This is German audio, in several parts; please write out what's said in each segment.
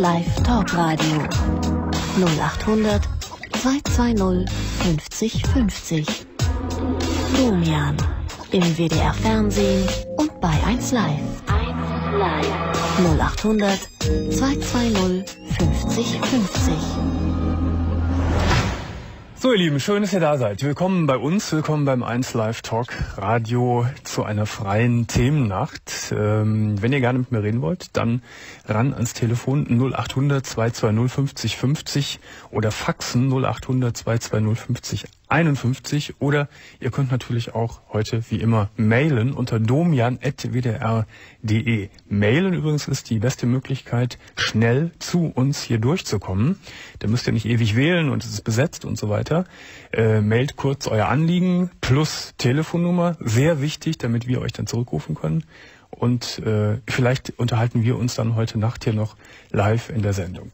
Live Talkradio 0800 220 50 50. Domian im WDR Fernsehen und bei 1 Live. 0800 220 50 50. So ihr Lieben, schön, dass ihr da seid. Willkommen bei uns, willkommen beim 1 Live Talk Radio zu einer freien Themennacht. Wenn ihr gerne mit mir reden wollt, dann ran ans Telefon 0800 220 50 50 oder faxen 0800 220 50 51 oder ihr könnt natürlich auch heute wie immer mailen unter domian@wdr.de. Mailen übrigens ist die beste Möglichkeit, schnell zu uns hier durchzukommen. Da müsst ihr nicht ewig wählen und es ist besetzt und so weiter. Mailt kurz euer Anliegen plus Telefonnummer, sehr wichtig, damit wir euch dann zurückrufen können. Und vielleicht unterhalten wir uns dann heute Nacht hier noch live in der Sendung.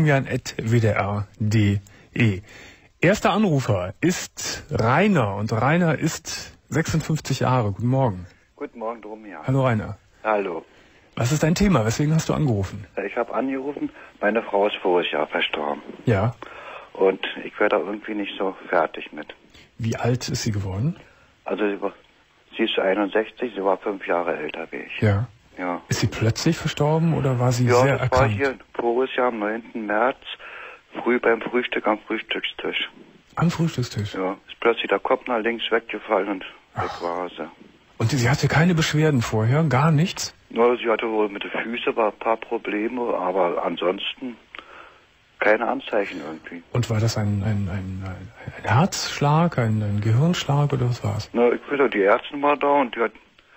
domian@wdr.de. Erster Anrufer ist Rainer und Rainer ist 56 Jahre. Guten Morgen. Guten Morgen, Domian. Hallo Rainer. Hallo. Was ist dein Thema? Weswegen hast du angerufen? Ich habe angerufen, meine Frau ist voriges Jahr verstorben. Ja. Und ich werde da irgendwie nicht so fertig mit. Wie alt ist sie geworden? Also sie ist 61, sie war 5 Jahre älter wie ich. Ja. Ja. Ist sie plötzlich verstorben oder war sie sehr das erkrankt? war hier voriges Jahr am 9. März, früh beim Frühstück am Frühstückstisch. Am Frühstückstisch? Ja, ist plötzlich der Kopf nach links weggefallen und weg war sie. Und sie hatte keine Beschwerden vorher? Gar nichts? Nur sie hatte wohl mit den Füßen ein paar Probleme, aber ansonsten keine Anzeichen irgendwie. Und war das ein Herzschlag, ein Gehirnschlag oder was war es? Na, ich weiß, die Ärztin war da und die hat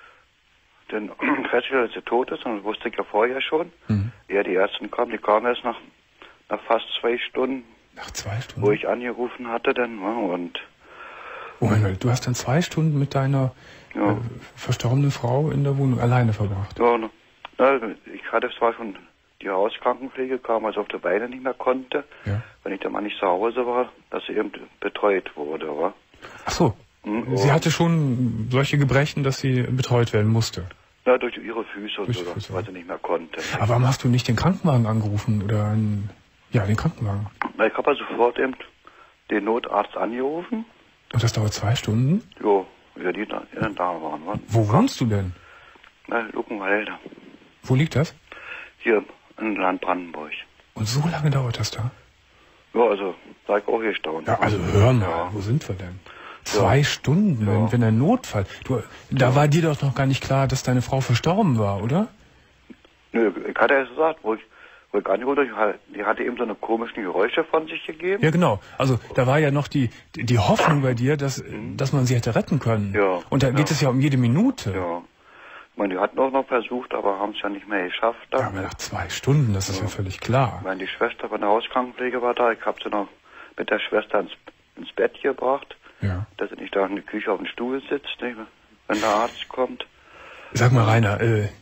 dann festgestellt, dass sie tot ist, und das wusste ich ja vorher schon. Ja, die Ärztin kam, die kam erst nach fast 2 Stunden. Nach 2 Stunden? Wo ich angerufen hatte dann, und... Moment, du hast dann 2 Stunden mit deiner verstorbenen Frau in der Wohnung alleine verbracht? Ja, na, ich hatte zwar schon die Hauskrankenpflege, kam, als auf der Beine nicht mehr konnte, wenn ich dann mal nicht zu Hause war, dass sie eben betreut wurde, wa? Ach so, sie hatte schon solche Gebrechen, dass sie betreut werden musste? Ja, durch ihre Füße und so, weil sie nicht mehr konnte. Aber warum hast du nicht den Krankenwagen angerufen oder den Krankenwagen? Na, ich habe ja sofort eben den Notarzt angerufen. Und das dauert 2 Stunden? Jo, ja, die da waren. Was? Wo wohnst du denn? Na, Luckenwalde. Wo liegt das? Hier in Land Brandenburg. Und so lange dauert das da? Ja, also, sag ich auch hier staunen. Ja, also hör mal, wo sind wir denn? 2 Stunden, wenn ein Notfall... Da war dir doch noch gar nicht klar, dass deine Frau verstorben war, oder? Nö, ich hatte ja gesagt, wo ich angerufen habe, die hatte eben so eine komischen Geräusche von sich gegeben. Ja, genau. Also da war ja noch die Hoffnung bei dir, dass man sie hätte retten können. Ja. Und da geht es ja um jede Minute. Ja. Ich meine, die hatten auch noch versucht, aber haben es ja nicht mehr geschafft. Dann. Ja, aber nach 2 Stunden, das ist ja völlig klar. Ich meine, die Schwester von der Hauskrankenpflege war da. Ich habe sie noch mit der Schwester ins Bett gebracht. Ja. Dass sie nicht da in der Küche auf dem Stuhl sitzt, wenn der Arzt kommt. Sag mal, Rainer,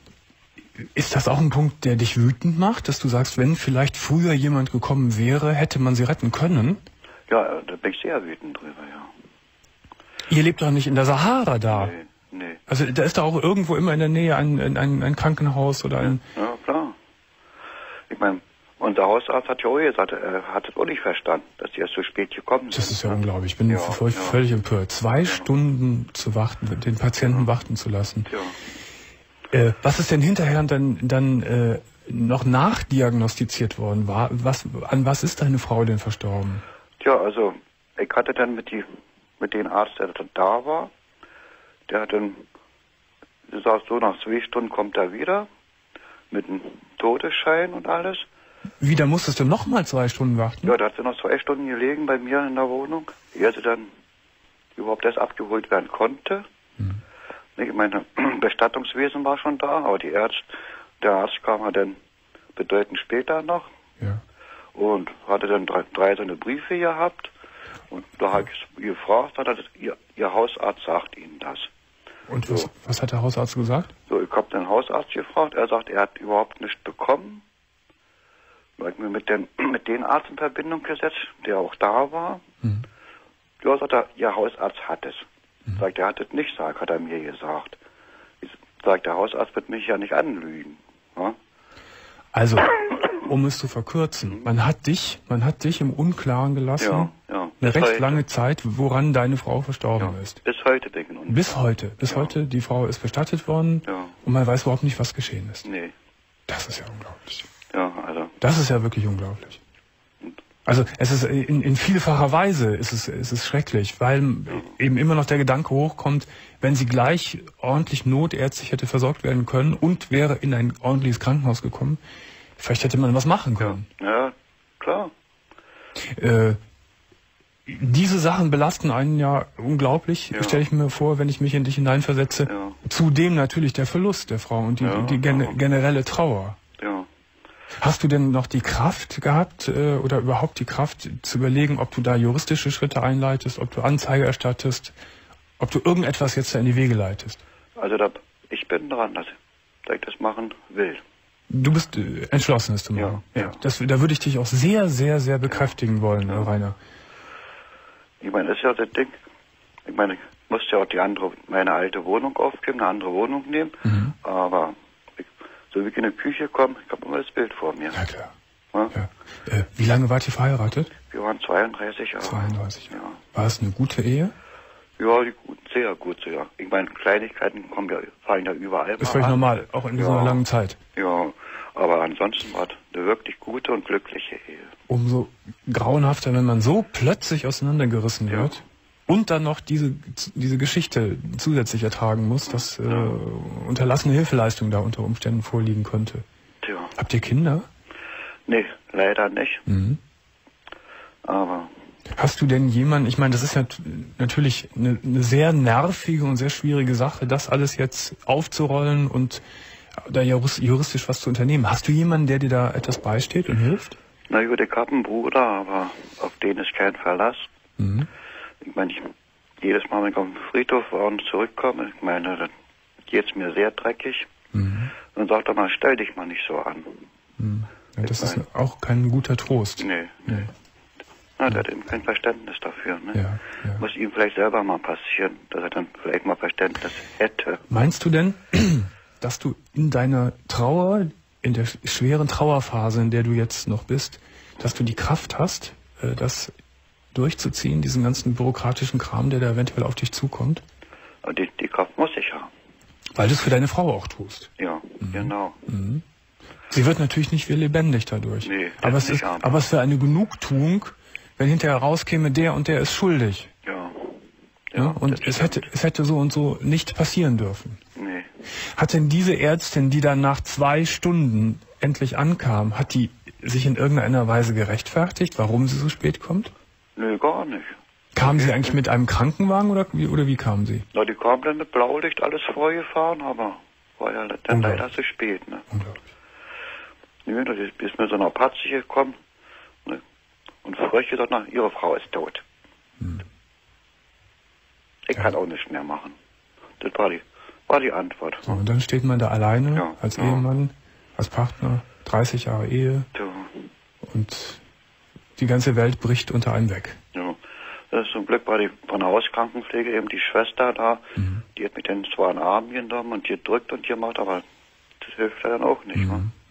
ist das auch ein Punkt, der dich wütend macht, dass du sagst, wenn vielleicht früher jemand gekommen wäre, hätte man sie retten können? Ja, da bin ich sehr wütend drüber, ja. Ihr lebt doch nicht in der Sahara da. Nee. Also da ist doch auch irgendwo immer in der Nähe ein Krankenhaus oder ein... Ja, klar. Ich meine, unser Hausarzt hat ja auch gesagt, er hat es auch nicht verstanden, dass die erst so spät gekommen sind. Das ist ja unglaublich. Ich bin völlig empört. 2 Stunden zu warten, den Patienten warten zu lassen. Ja. Was ist denn hinterher dann noch nachdiagnostiziert worden? An was ist deine Frau denn verstorben? Tja, also ich hatte dann mit dem Arzt, der da war, der hat dann gesagt, so nach 2 Stunden kommt er wieder mit einem Todesschein und alles. Wie, da musstest du nochmal 2 Stunden warten? Ja, da hat sie noch 2 Stunden gelegen bei mir in der Wohnung, ehe sie dann überhaupt erst abgeholt werden konnte. Ich meine, Bestattungswesen war schon da, aber der Arzt kam ja dann bedeutend später noch. Ja. Und hatte dann 3 so eine Briefe gehabt. Und da habe ich gefragt, ihr Hausarzt sagt Ihnen das. Und was hat der Hausarzt gesagt? So, ich habe den Hausarzt gefragt, er sagt, er hat überhaupt nichts bekommen. Da habe ich mich mit dem Arzt in Verbindung gesetzt, der auch da war. Ja, sagt er, Ihr Hausarzt hat es. Sagt, er hat es nicht, hat er mir gesagt. Sagt, der Hausarzt wird mich ja nicht anlügen. Ja? Also, um es zu verkürzen. Man hat dich im Unklaren gelassen. Ja. Eine recht lange Zeit, woran deine Frau verstorben ist. Bis heute bin ich in Unklaren. Bis heute, die Frau ist bestattet worden und man weiß überhaupt nicht, was geschehen ist. Nee. Das ist ja unglaublich. Ja, also. Das ist ja wirklich unglaublich. Also es ist in vielfacher Weise ist es schrecklich, weil eben immer noch der Gedanke hochkommt, wenn sie gleich ordentlich notärztlich hätte versorgt werden können und wäre in ein ordentliches Krankenhaus gekommen, vielleicht hätte man was machen können. Ja, klar. Diese Sachen belasten einen ja unglaublich, stelle ich mir vor, wenn ich mich in dich hineinversetze. Ja. Zudem natürlich der Verlust der Frau und die generelle Trauer. Ja. Hast du denn noch die Kraft gehabt oder überhaupt die Kraft zu überlegen, ob du da juristische Schritte einleitest, ob du Anzeige erstattest, ob du irgendetwas jetzt da in die Wege leitest? Also ich bin dran, dass ich das machen will. Du bist entschlossen, es zu machen. Ja. Da würde ich dich auch sehr, sehr, sehr bekräftigen wollen, Rainer. Ich meine, das ist ja das Ding. Ich meine, ich musste ja auch meine alte Wohnung aufgeben, eine andere Wohnung nehmen. Aber so wie ich in die Küche komme, ich habe immer das Bild vor mir. Ja, klar. Ja? Wie lange wart ihr verheiratet? Wir waren 32 Jahre. 32 Jahre. Ja. War es eine gute Ehe? Ja, sehr gut, ja. Ich meine, Kleinigkeiten fallen ja überall. Ist völlig normal, auch in so einer langen Zeit. Ja, aber ansonsten war es eine wirklich gute und glückliche Ehe. Umso grauenhafter, wenn man so plötzlich auseinandergerissen wird und dann noch diese Geschichte zusätzlich ertragen muss, dass unterlassene Hilfeleistung da unter Umständen vorliegen könnte. Tja. Habt ihr Kinder? Nee, leider nicht. Aber... Hast du denn jemanden, ich meine, das ist ja natürlich eine sehr nervige und sehr schwierige Sache, das alles jetzt aufzurollen und da juristisch was zu unternehmen. Hast du jemanden, der dir da etwas beisteht und hilft? Na gut, ich habe einen Bruder, aber auf den ist kein Verlass. Ich meine, jedes Mal, wenn ich auf den Friedhof war und zurückkomme, ich meine, dann geht's mir sehr dreckig. Dann sagt er mal, stell dich mal nicht so an. Ja, das ist auch kein guter Trost. Nee. Na, der hat eben kein Verständnis dafür. Ne? Ja. Muss ihm vielleicht selber mal passieren, dass er dann vielleicht mal Verständnis hätte. Meinst du denn, dass du in deiner Trauer, in der schweren Trauerphase, in der du jetzt noch bist, dass du die Kraft hast, das durchzuziehen, diesen ganzen bürokratischen Kram, der da eventuell auf dich zukommt? Die Kraft muss ich haben. Weil du es für deine Frau auch tust. Ja, genau. Sie wird natürlich nicht wie lebendig dadurch. Nee, aber es wäre eine Genugtuung, wenn hinterher rauskäme, der und der ist schuldig. Ja, und es hätte so und so nicht passieren dürfen. Nee. Hat denn diese Ärztin, die dann nach 2 Stunden endlich ankam, hat die sich in irgendeiner Weise gerechtfertigt, warum sie so spät kommt? Nö, gar nicht. Kam sie eigentlich mit einem Krankenwagen oder wie kam sie? Na, die kam dann mit Blaulicht alles vorgefahren, aber war ja dann leider zu spät. Ne? Unglaublich. Nee, die ist mit so einer Patze gekommen. Ne? Und frech gesagt, na, ihre Frau ist tot. Ich kann auch nichts mehr machen. Das war die Antwort. So, und dann steht man da alleine als Ehemann, als Partner, 30 Jahre Ehe und die ganze Welt bricht unter einem weg. Ja, das ist zum Glück war die von der Hauskrankenpflege eben die Schwester da, die hat mich dann zwar in den Arm genommen und gedrückt und gemacht, aber das hilft ja dann auch nicht.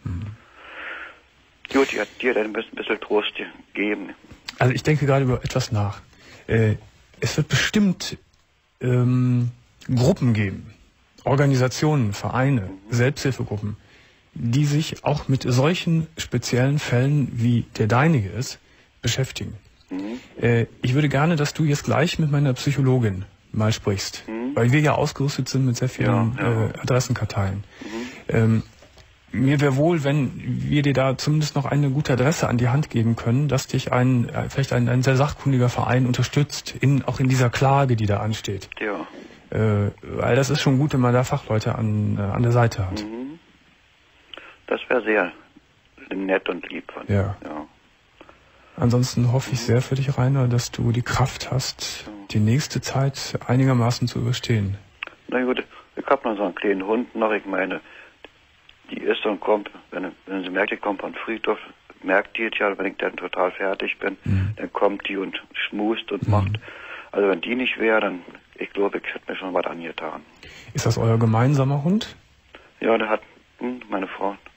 Gut, die hat dir dann ein bisschen Trost gegeben. Also ich denke gerade über etwas nach. Es wird bestimmt Gruppen geben, Organisationen, Vereine, Selbsthilfegruppen, die sich auch mit solchen speziellen Fällen, wie der deinige ist, beschäftigen. Ich würde gerne, dass du jetzt gleich mit meiner Psychologin mal sprichst, weil wir ja ausgerüstet sind mit sehr vielen Adressenkarteien. Mir wäre wohl, wenn wir dir da zumindest noch eine gute Adresse an die Hand geben können, dass dich vielleicht ein sehr sachkundiger Verein unterstützt, auch in dieser Klage, die da ansteht. Ja. Weil das ist schon gut, wenn man da Fachleute an der Seite hat. Das wäre sehr nett und lieb von dir. Ja. Ansonsten hoffe ich sehr für dich, Rainer, dass du die Kraft hast, die nächste Zeit einigermaßen zu überstehen. Na gut, ich habe noch so einen kleinen Hund noch, ich meine, die ist und kommt, wenn sie merkt, ich komme von Friedhof, merkt die jetzt ja, wenn ich dann total fertig bin, dann kommt die und schmust und macht. Also wenn die nicht wäre, dann, ich glaube, ich hätte mir schon was angetan. Ist das euer gemeinsamer Hund? Ja, der hat, meine Frau hat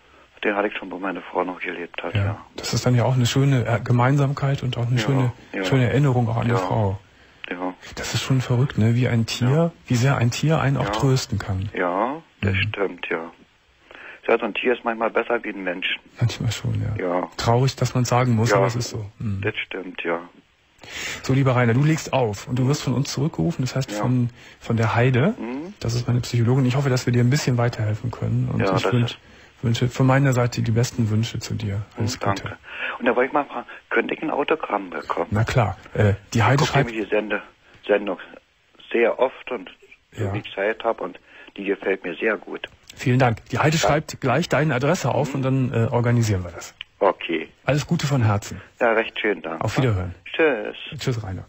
Den hatte ich schon, wo meine Frau noch gelebt hat, ja. Das ist dann ja auch eine schöne Gemeinsamkeit und auch eine schöne Erinnerung auch an die Frau. Ja. Das ist schon verrückt, ne? Wie ein Tier, wie sehr ein Tier einen auch trösten kann. Ja, das stimmt, ja. Ja, so ein Tier ist manchmal besser wie ein Mensch. Manchmal schon, Ja. Traurig, dass man sagen muss, aber es ist so. Das stimmt, ja. So, lieber Rainer, du legst auf und du wirst von uns zurückgerufen, das heißt von der Heide. Das ist meine Psychologin. Ich hoffe, dass wir dir ein bisschen weiterhelfen können. Und ich wünsche von meiner Seite die besten Wünsche zu dir. Alles Gute. Danke. Und da wollte ich mal fragen, könnte ich ein Autogramm bekommen? Na klar. Die Heide schreibt... Ich gucke mir die Sendung sehr oft und wie ich Zeit habe und die gefällt mir sehr gut. Vielen Dank. Die Heide schreibt gleich deine Adresse auf und dann organisieren wir das. Okay. Alles Gute von Herzen. Ja, recht schön, danke. Auf Wiederhören. Tschüss. Tschüss, Rainer.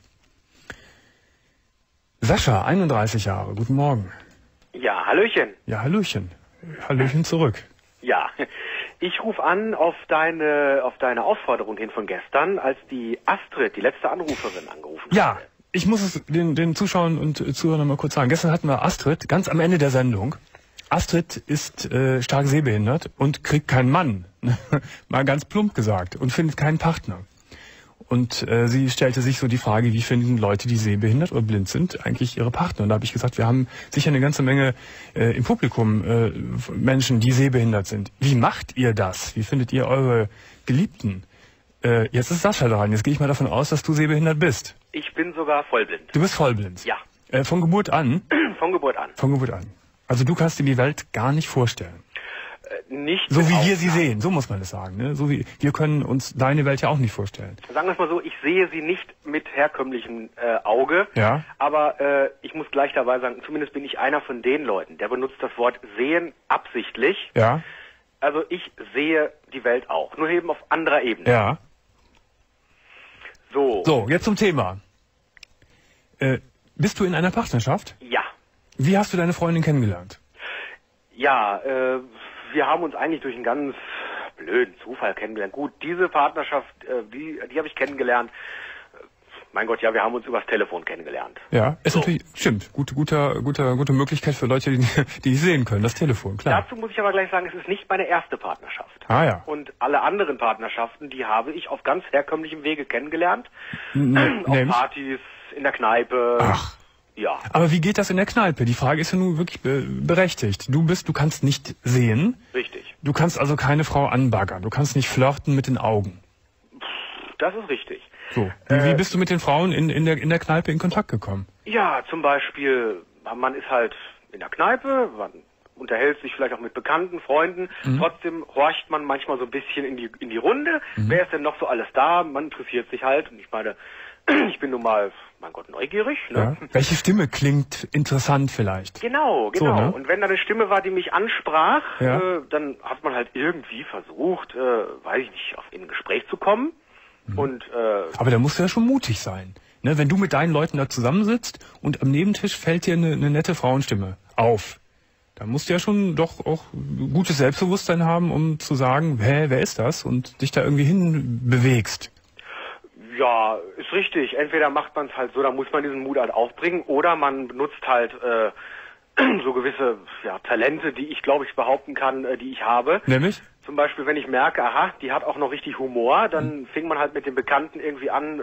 Sascha, 31 Jahre. Guten Morgen. Ja, hallöchen. Ja, hallöchen. Hallöchen zurück. Ja, ich rufe an auf deine Aufforderung hin von gestern, als die Astrid, die letzte Anruferin, angerufen hat. Ja, ich muss es den Zuschauern und Zuhörern mal kurz sagen. Gestern hatten wir Astrid, ganz am Ende der Sendung. Astrid ist stark sehbehindert und kriegt keinen Mann, mal ganz plump gesagt, und findet keinen Partner. Und sie stellte sich so die Frage, wie finden Leute, die sehbehindert oder blind sind, eigentlich ihre Partner? Und da habe ich gesagt, wir haben sicher eine ganze Menge im Publikum Menschen, die sehbehindert sind. Wie macht ihr das? Wie findet ihr eure Geliebten? Jetzt ist Sascha dran. Jetzt gehe ich mal davon aus, dass du sehbehindert bist. Ich bin sogar vollblind. Du bist vollblind? Ja. Von Geburt an? Von Geburt an. Von Geburt an. Also du kannst dir die Welt gar nicht vorstellen. Nicht so wie wir sie sehen, so muss man es sagen. Ne? So wie wir können uns deine Welt ja auch nicht vorstellen. Sagen wir es mal so, ich sehe sie nicht mit herkömmlichem Auge, aber ich muss gleich dabei sagen, zumindest bin ich einer von den Leuten, der benutzt das Wort sehen absichtlich. Ja. Also ich sehe die Welt auch, nur eben auf anderer Ebene. Ja. So, jetzt zum Thema. Bist du in einer Partnerschaft? Ja. Wie hast du deine Freundin kennengelernt? Ja, wir haben uns eigentlich durch einen ganz blöden Zufall kennengelernt. Gut, diese Partnerschaft, die habe ich kennengelernt. Mein Gott, ja, wir haben uns übers Telefon kennengelernt. Ja, ist natürlich, stimmt, gute Möglichkeit für Leute, die sehen können, das Telefon, klar. Dazu muss ich aber gleich sagen, es ist nicht meine erste Partnerschaft. Ah ja. Und alle anderen Partnerschaften, die habe ich auf ganz herkömmlichem Wege kennengelernt. Auf Partys, in der Kneipe. Ach. Ja. Aber wie geht das in der Kneipe? Die Frage ist ja nun wirklich berechtigt. Du kannst nicht sehen. Richtig. Du kannst also keine Frau anbaggern. Du kannst nicht flirten mit den Augen. Das ist richtig. So. Wie bist du mit den Frauen in der Kneipe in Kontakt gekommen? Ja, zum Beispiel, man ist halt in der Kneipe, man unterhält sich vielleicht auch mit Bekannten, Freunden. Trotzdem horcht man manchmal so ein bisschen in die Runde. Wer ist denn noch so alles da? Man interessiert sich halt. Und ich meine, ich bin nun mal, mein Gott, neugierig. Ne? Ja. Welche Stimme klingt interessant vielleicht? Genau. So, ne? Und wenn da eine Stimme war, die mich ansprach, dann hat man halt irgendwie versucht, weiß ich nicht, in ein Gespräch zu kommen. Und, aber da musst du ja schon mutig sein. Ne? Wenn du mit deinen Leuten da zusammensitzt und am Nebentisch fällt dir eine nette Frauenstimme auf, dann musst du ja schon doch auch gutes Selbstbewusstsein haben, um zu sagen, wer ist das? Und dich da irgendwie hin bewegst. Ja, ist richtig. Entweder macht man es halt so, da muss man diesen Mut halt aufbringen, oder man benutzt halt so gewisse Talente, die ich, glaube ich, behaupten kann, die ich habe. Nämlich? Zum Beispiel, wenn ich merke, aha, die hat auch noch richtig Humor, dann fing man halt mit den Bekannten irgendwie an,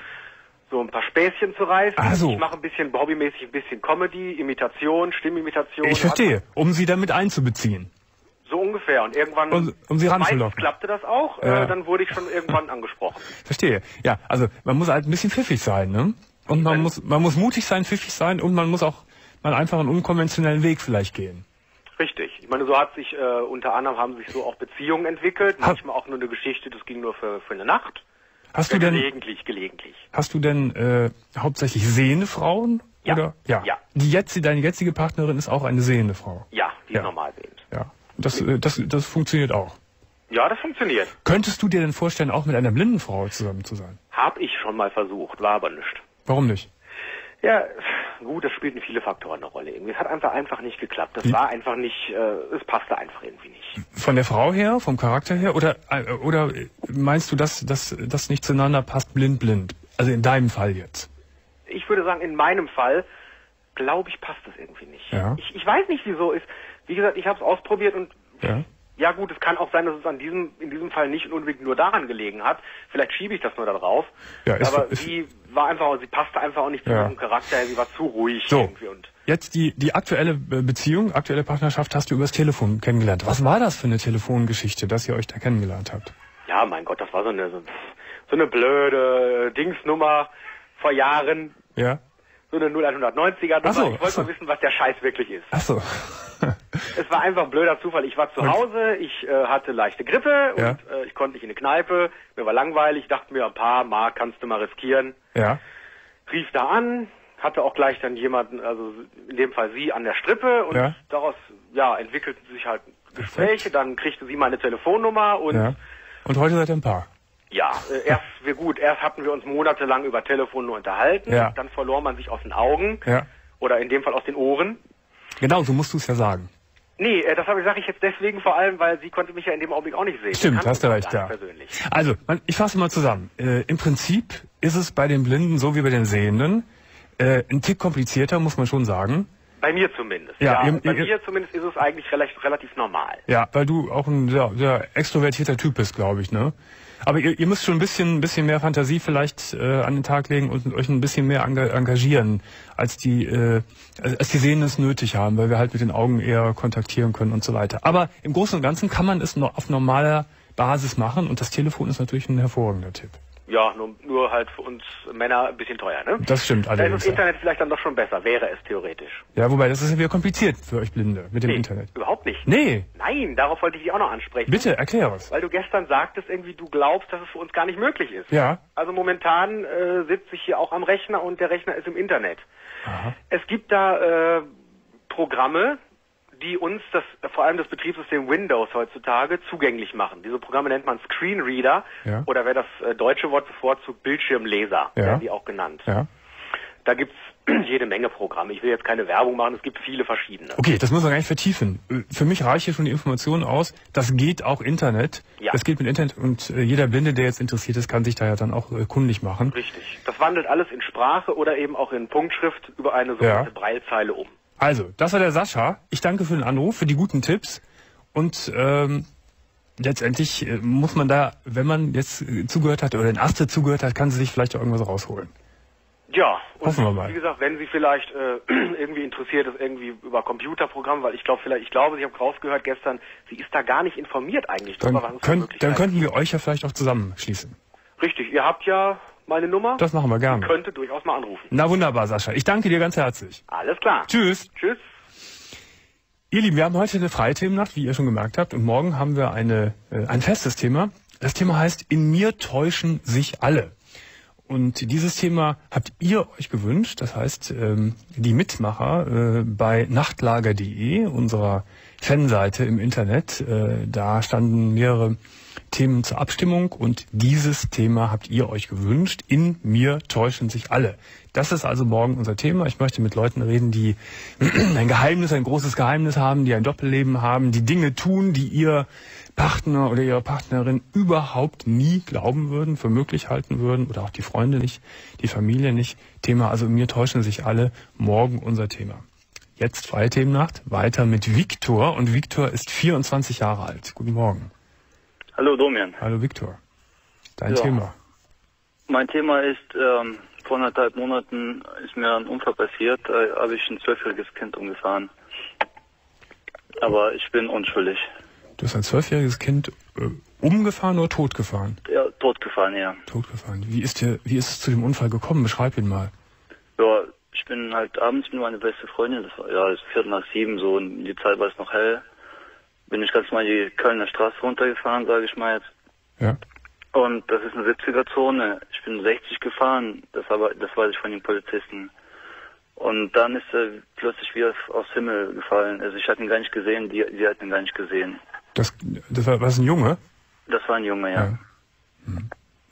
so ein paar Späßchen zu reißen. Also. Ich mache hobbymäßig ein bisschen Comedy, Imitation, Stimmimitation. Ich verstehe, um sie damit einzubeziehen. So ungefähr. Und irgendwann, um sie ranzulocken. meistens klappte das auch, dann wurde ich schon irgendwann angesprochen. Verstehe. Ja, also man muss halt ein bisschen pfiffig sein, ne? Und man muss mutig sein, pfiffig sein, und man muss auch mal einfach einen unkonventionellen Weg vielleicht gehen. Richtig. Ich meine, so hat sich, unter anderem haben sich so auch Beziehungen entwickelt. Manchmal auch nur eine Geschichte, das ging nur für eine Nacht. Hast du denn Gelegentlich. Hast du denn hauptsächlich sehende Frauen? Ja. Oder? Ja. Deine jetzige Partnerin ist auch eine sehende Frau? Ja, die ist normal sehend. Ja. Das funktioniert auch? Ja, das funktioniert. Könntest du dir denn vorstellen, auch mit einer blinden Frau zusammen zu sein? Hab ich schon mal versucht, war aber nicht. Warum nicht? Ja, gut, das spielten viele Faktoren eine Rolle. Es hat einfach nicht geklappt. Das war einfach nicht, es passte einfach irgendwie nicht. Von der Frau her, vom Charakter her? Oder meinst du, dass das nicht zueinander passt, blind? Also in deinem Fall jetzt? Ich würde sagen, in meinem Fall, glaube ich, passt das irgendwie nicht. Ja. Ich weiß nicht, wieso ist. Wie gesagt, ich habe es ausprobiert und Ja gut, es kann auch sein, dass es in diesem Fall nicht unbedingt nur daran gelegen hat. Vielleicht schiebe ich das nur da drauf. Ja, aber sie passte einfach auch nicht zu ihrem Charakter, sie war zu ruhig irgendwie. Und jetzt die aktuelle Beziehung, aktuelle Partnerschaft hast du übers Telefon kennengelernt. Was war das für eine Telefongeschichte, dass ihr euch da kennengelernt habt? Ja, mein Gott, das war so eine blöde Dingsnummer vor Jahren. Ja. So eine 0190er Nummer. Ich wollte mal wissen, was der Scheiß wirklich ist. Ach so. Es war einfach ein blöder Zufall. Ich war zu Hause, ich hatte leichte Grippe und ich konnte nicht in eine Kneipe. Mir war langweilig, dachte mir, ein paar Mark kannst du mal riskieren. Ja. Rief da an, hatte auch gleich dann jemanden, also in dem Fall sie, an der Strippe und daraus entwickelten sich halt Gespräche. Dann kriegte sie meine Telefonnummer und... Ja. Und heute seid ihr ein Paar? Ja, erst hatten wir uns monatelang über Telefon nur unterhalten, dann verlor man sich aus den Augen oder in dem Fall aus den Ohren. Genau, so musst du es ja sagen. Nee, das sage ich jetzt deswegen vor allem, weil sie konnte mich ja in dem Augenblick auch nicht sehen. Stimmt, hast du recht, ja. Persönlich. Also, ich fasse mal zusammen. Im Prinzip ist es bei den Blinden so wie bei den Sehenden ein Tick komplizierter, muss man schon sagen. Bei mir zumindest. Ja, bei mir zumindest ist es eigentlich relativ normal. Ja, weil du auch ein sehr extrovertierter Typ bist, glaube ich, ne? Aber ihr müsst schon ein bisschen mehr Fantasie vielleicht an den Tag legen und euch ein bisschen mehr engagieren, als die Sehenden es nötig haben, weil wir halt mit den Augen eher kontaktieren können und so weiter. Aber im Großen und Ganzen kann man es noch auf normaler Basis machen und das Telefon ist natürlich ein hervorragender Tipp. Ja, nur halt für uns Männer ein bisschen teuer, ne? Das stimmt allerdings. Da ist das Internet vielleicht dann doch schon besser, wäre es theoretisch. Ja, wobei, das ist ja wieder kompliziert für euch Blinde mit dem Internet. Überhaupt nicht. Nee. Nein, darauf wollte ich dich auch noch ansprechen. Bitte, erklär es. Weil du gestern sagtest, irgendwie du glaubst, dass es für uns gar nicht möglich ist. Ja. Also momentan sitze ich hier auch am Rechner und der Rechner ist im Internet. Aha. Es gibt da Programme, die uns vor allem das Betriebssystem Windows heutzutage zugänglich machen. Diese Programme nennt man Screenreader oder wer das deutsche Wort bevorzugt, Bildschirmleser, werden die auch genannt. Ja. Da gibt's jede Menge Programme. Ich will jetzt keine Werbung machen, es gibt viele verschiedene. Okay, das muss man gar nicht vertiefen. Für mich reicht hier schon die Information aus, das geht auch Internet. Ja. Das geht mit Internet und jeder Blinde, der jetzt interessiert ist, kann sich da ja dann auch kundig machen. Richtig. Das wandelt alles in Sprache oder eben auch in Punktschrift über eine sogenannte Braillezeile um. Also, das war der Sascha. Ich danke für den Anruf, für die guten Tipps. Und letztendlich muss man da, wenn man jetzt zugehört hat oder in Astrid zugehört hat, kann sie sich vielleicht auch irgendwas rausholen. Ja, und hoffen wir mal. Wie gesagt, wenn sie vielleicht irgendwie interessiert ist, irgendwie über Computerprogramme, weil ich glaube, ich habe rausgehört gestern, sie ist da gar nicht informiert eigentlich drüber, was es für Möglichkeiten dann könnten wir euch ja vielleicht auch zusammenschließen. Richtig, ihr habt ja meine Nummer. Das machen wir gerne. Ihr könntet durchaus mal anrufen. Na wunderbar, Sascha. Ich danke dir ganz herzlich. Alles klar. Tschüss. Tschüss. Ihr Lieben, wir haben heute eine freie Themennacht, wie ihr schon gemerkt habt. Und morgen haben wir ein festes Thema. Das Thema heißt, in mir täuschen sich alle. Und dieses Thema habt ihr euch gewünscht. Das heißt, die Mitmacher bei nachtlager.de, unserer Fanseite im Internet, da standen mehrere Themen zur Abstimmung und dieses Thema habt ihr euch gewünscht. In mir täuschen sich alle. Das ist also morgen unser Thema. Ich möchte mit Leuten reden, die ein großes Geheimnis haben, die ein Doppelleben haben, die Dinge tun, die ihr Partner oder ihre Partnerin überhaupt nie glauben würden, für möglich halten würden oder auch die Freunde nicht, die Familie nicht. Thema, also in mir täuschen sich alle. Morgen unser Thema. Jetzt freie Themennacht, weiter mit Viktor und Viktor ist 24 Jahre alt. Guten Morgen. Hallo Domian. Hallo Viktor. Dein Thema. Mein Thema ist, vor 1,5 Monaten ist mir ein Unfall passiert, habe ich ein 12-jähriges Kind umgefahren. Aber ich bin unschuldig. Du hast ein 12-jähriges Kind umgefahren oder totgefahren? Ja, totgefahren, ja. Totgefahren. Wie ist es zu dem Unfall gekommen? Beschreib ihn mal. Ja, ich bin halt abends mit meiner beste Freundin, das war es 6:45, so in die Zeit war es noch hell, bin ich ganz mal die Kölner Straße runtergefahren, sage ich mal jetzt. Ja. Und das ist eine 70er-Zone. Ich bin 60 gefahren, das weiß ich von den Polizisten. Und dann ist er plötzlich wieder aus Himmel gefallen. Also ich hatte ihn gar nicht gesehen, die hatten ihn gar nicht gesehen. Das war ein Junge? Das war ein Junge, ja. Hm.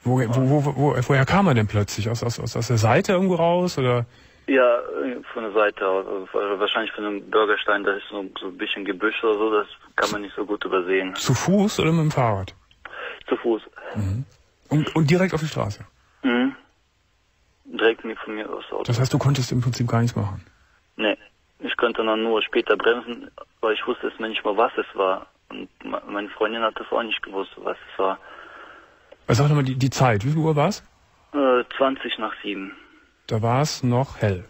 Woher kam er denn plötzlich? Aus der Seite irgendwo raus, oder? Ja, von der Seite aus. Also wahrscheinlich von einem Bürgerstein, da ist so ein bisschen Gebüsch oder so, das kann man nicht so gut übersehen. Zu Fuß oder mit dem Fahrrad? Zu Fuß. Mhm. Und direkt auf die Straße? Mhm. Direkt von mir aus Auto. Das heißt, du konntest im Prinzip gar nichts machen? Nee, ich konnte dann nur später bremsen, weil ich wusste jetzt nicht mal, was es war. Und meine Freundin hat das auch nicht gewusst, was es war. Sag nochmal die Zeit. Wie viel Uhr war es? 7:20. Da war es noch hell.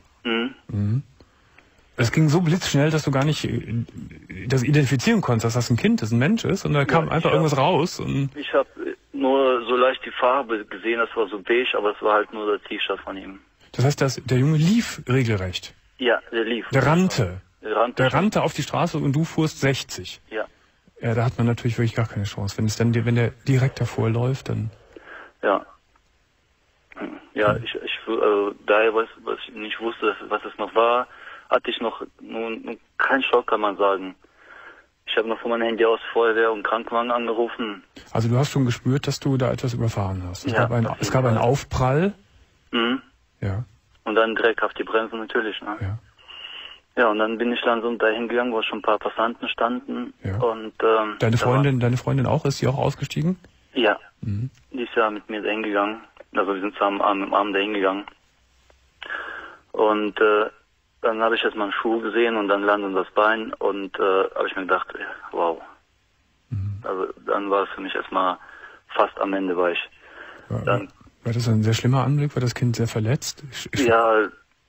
Es ging so blitzschnell, dass du gar nicht das identifizieren konntest, dass das ein Kind ist, ein Mensch ist. Und da kam einfach irgendwas raus. Und ich habe nur so leicht die Farbe gesehen, das war so beige, aber es war halt nur das T-Shirt von ihm. Das heißt, der Junge lief regelrecht? Ja, der lief. Der rannte? Der rannte auf die Straße und du fuhrst 60? Ja. Ja, da hat man natürlich wirklich gar keine Chance. Wenn der direkt davor läuft, dann... Ja. Ja, daher, was ich nicht wusste, was es noch war, hatte ich noch nun keinen Schock, kann man sagen. Ich habe noch von meinem Handy aus Feuerwehr und Krankenwagen angerufen. Also du hast schon gespürt, dass du da etwas überfahren hast. Es ja, gab einen Aufprall. Ja. Und dann direkt auf die Bremsen natürlich. Ne? Ja. Ja, und dann bin ich dann so dahin gegangen, wo schon ein paar Passanten standen. Ja. Und deine Freundin auch? Ist sie auch ausgestiegen? Ja. Die ist ja mit mir dahin gegangen. Also wir sind zusammen am Abend dahin gegangen. Und dann habe ich erstmal einen Schuh gesehen und dann landete das Bein und habe ich mir gedacht, wow. Also dann war es für mich erstmal fast am Ende, war ich. War das ein sehr schlimmer Anblick? War das Kind sehr verletzt? Ja,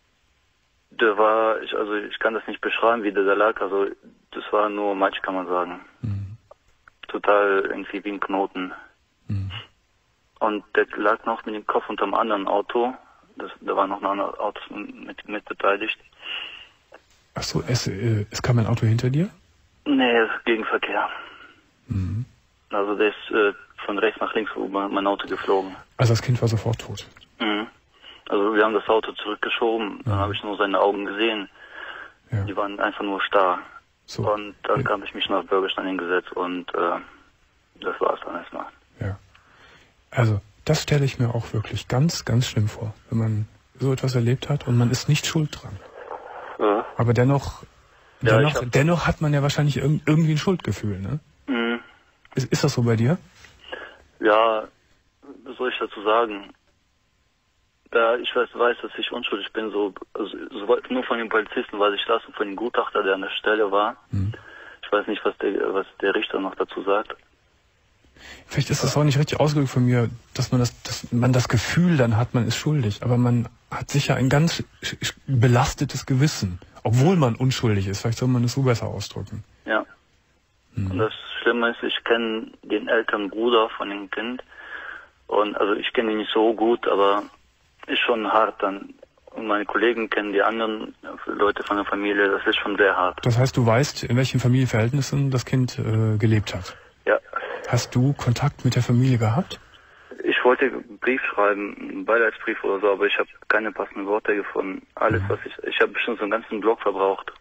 ich kann das nicht beschreiben, wie der da lag. Also das war nur Matsch, kann man sagen. Total irgendwie wie ein Knoten. Und der lag noch mit dem Kopf unter einem anderen Auto. Da war noch ein anderes Auto mit beteiligt. Ach so, es kam ein Auto hinter dir? Nee, es ist Gegenverkehr. Also der ist von rechts nach links über mein Auto geflogen. Also das Kind war sofort tot? Also wir haben das Auto zurückgeschoben, dann habe ich nur seine Augen gesehen. Ja. Die waren einfach nur starr. So. Und dann habe ich mich nach Bürgerstein hingesetzt und das war es dann erstmal. Ja. Also das stelle ich mir auch wirklich ganz, ganz schlimm vor, wenn man so etwas erlebt hat und man ist nicht schuld dran. Ja. Aber dennoch hat man ja wahrscheinlich irgendwie ein Schuldgefühl, ne? Ist das so bei dir? Ja, was soll ich dazu sagen? Da ich weiß, dass ich unschuldig bin, nur von den Polizisten weiß ich das und von dem Gutachter, der an der Stelle war. Ich weiß nicht, was der Richter noch dazu sagt. Vielleicht ist das auch nicht richtig ausgedrückt von mir, dass man das Gefühl dann hat, man ist schuldig. Aber man hat sicher ein ganz belastetes Gewissen, obwohl man unschuldig ist. Vielleicht soll man das so besser ausdrücken. Ja. Und das Schlimme ist, ich kenne den älteren Bruder von dem Kind. Und also ich kenne ihn nicht so gut, aber ist schon hart dann. Und meine Kollegen kennen die anderen Leute von der Familie, das ist schon sehr hart. Das heißt, du weißt, in welchen Familienverhältnissen das Kind gelebt hat? Ja. Hast du Kontakt mit der Familie gehabt? Ich wollte einen Brief schreiben, einen Beileidsbrief oder so, aber ich habe keine passenden Worte gefunden. Alles, was ich habe bestimmt so einen ganzen Block verbraucht.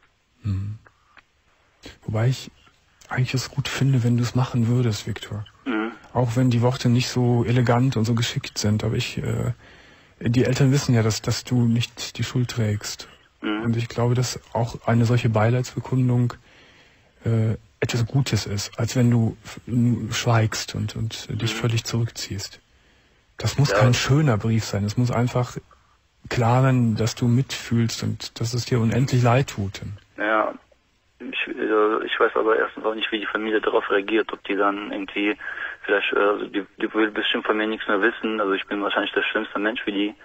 Wobei ich eigentlich es gut finde, wenn du es machen würdest, Viktor. Auch wenn die Worte nicht so elegant und so geschickt sind, aber die Eltern wissen ja, dass du nicht die Schuld trägst. Und ich glaube, dass auch eine solche Beileidsbekundung etwas Gutes ist, als wenn du schweigst und dich völlig zurückziehst. Das muss kein schöner Brief sein. Es muss einfach klar sein, dass du mitfühlst und dass es dir unendlich leid tut. Ja, ich weiß aber erstens auch nicht, wie die Familie darauf reagiert, ob die dann irgendwie vielleicht, die will bestimmt von mir nichts mehr wissen, also ich bin wahrscheinlich der schlimmste Mensch für die.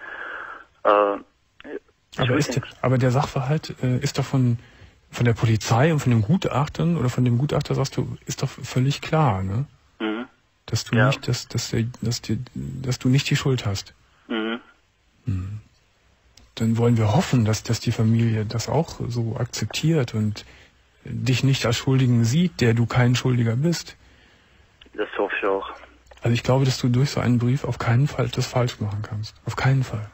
Aber der Sachverhalt ist doch von der Polizei und von dem Gutachtern oder von dem Gutachter, sagst du, ist doch völlig klar, ne? Dass du nicht, dass du nicht die Schuld hast. Dann wollen wir hoffen, dass die Familie das auch so akzeptiert und dich nicht als Schuldigen sieht, der du kein Schuldiger bist. Das hoffe ich auch. Also ich glaube, dass du durch so einen Brief auf keinen Fall das falsch machen kannst. Auf keinen Fall.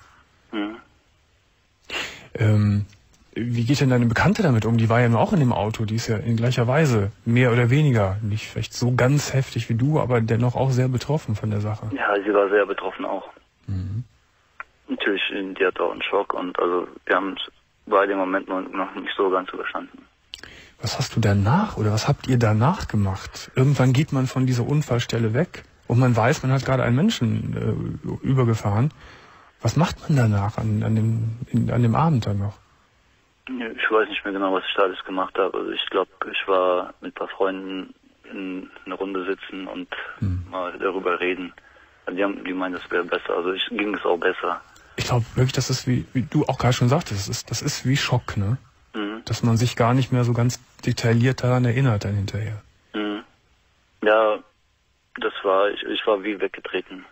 Wie geht denn deine Bekannte damit um? Die war ja auch in dem Auto. Die ist ja in gleicher Weise, mehr oder weniger, nicht vielleicht so ganz heftig wie du, aber dennoch auch sehr betroffen von der Sache. Ja, sie war sehr betroffen auch. Natürlich, die hat auch einen Schock und also wir haben es beide im Moment noch nicht so ganz überstanden. Was hast du danach oder was habt ihr danach gemacht? Irgendwann geht man von dieser Unfallstelle weg und man weiß, man hat gerade einen Menschen übergefahren. Was macht man danach an dem Abend dann noch? Ich weiß nicht mehr genau, was ich da alles gemacht habe. Also ich glaube, ich war mit ein paar Freunden in einer Runde sitzen und mal darüber reden. Die meinen, das wäre besser. Also ging es auch besser. Ich glaube wirklich, das ist wie du auch gerade schon sagtest, das ist wie Schock, ne? Dass man sich gar nicht mehr so ganz detailliert daran erinnert dann hinterher. Ja, ich war wie weggetreten.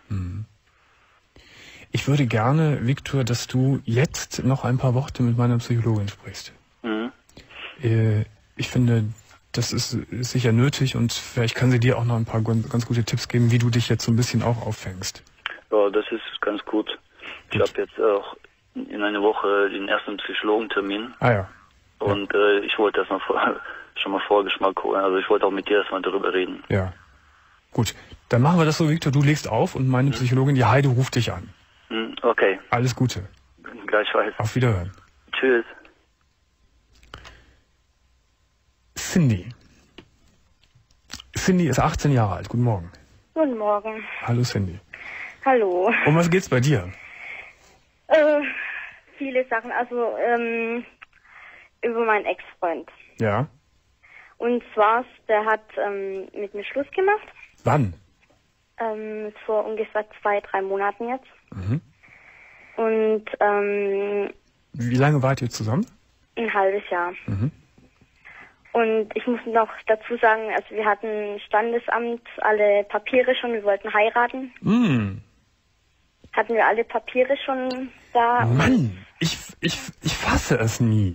Ich würde gerne, Viktor, dass du jetzt noch ein paar Worte mit meiner Psychologin sprichst. Ich finde, das ist sicher nötig und vielleicht kann sie dir auch noch ein paar ganz gute Tipps geben, wie du dich jetzt so ein bisschen auch auffängst. Ja, das ist ganz gut. Ich habe jetzt auch in einer Woche den ersten Psychologentermin. Ah ja. Und ich wollte erstmal schon mal Vorgeschmack holen. Also ich wollte auch mit dir erstmal darüber reden. Ja. Gut, dann machen wir das so, Viktor. Du legst auf und meine Psychologin, die Heide, ruft dich an. Okay. Alles Gute. Gleichfalls. Auf Wiederhören. Tschüss. Cindy. Cindy ist 18 Jahre alt. Guten Morgen. Guten Morgen. Hallo Cindy. Hallo. Um was geht's bei dir? Viele Sachen. Also über meinen Ex-Freund. Ja. Und zwar, der hat mit mir Schluss gemacht. Wann? Vor ungefähr 2-3 Monaten jetzt. Und wie lange wart ihr zusammen? ein halbes Jahr. Und ich muss noch dazu sagen, also wir hatten Standesamt, alle Papiere schon, wir wollten heiraten. Hatten wir alle Papiere schon da. Mann, ich fasse es nie.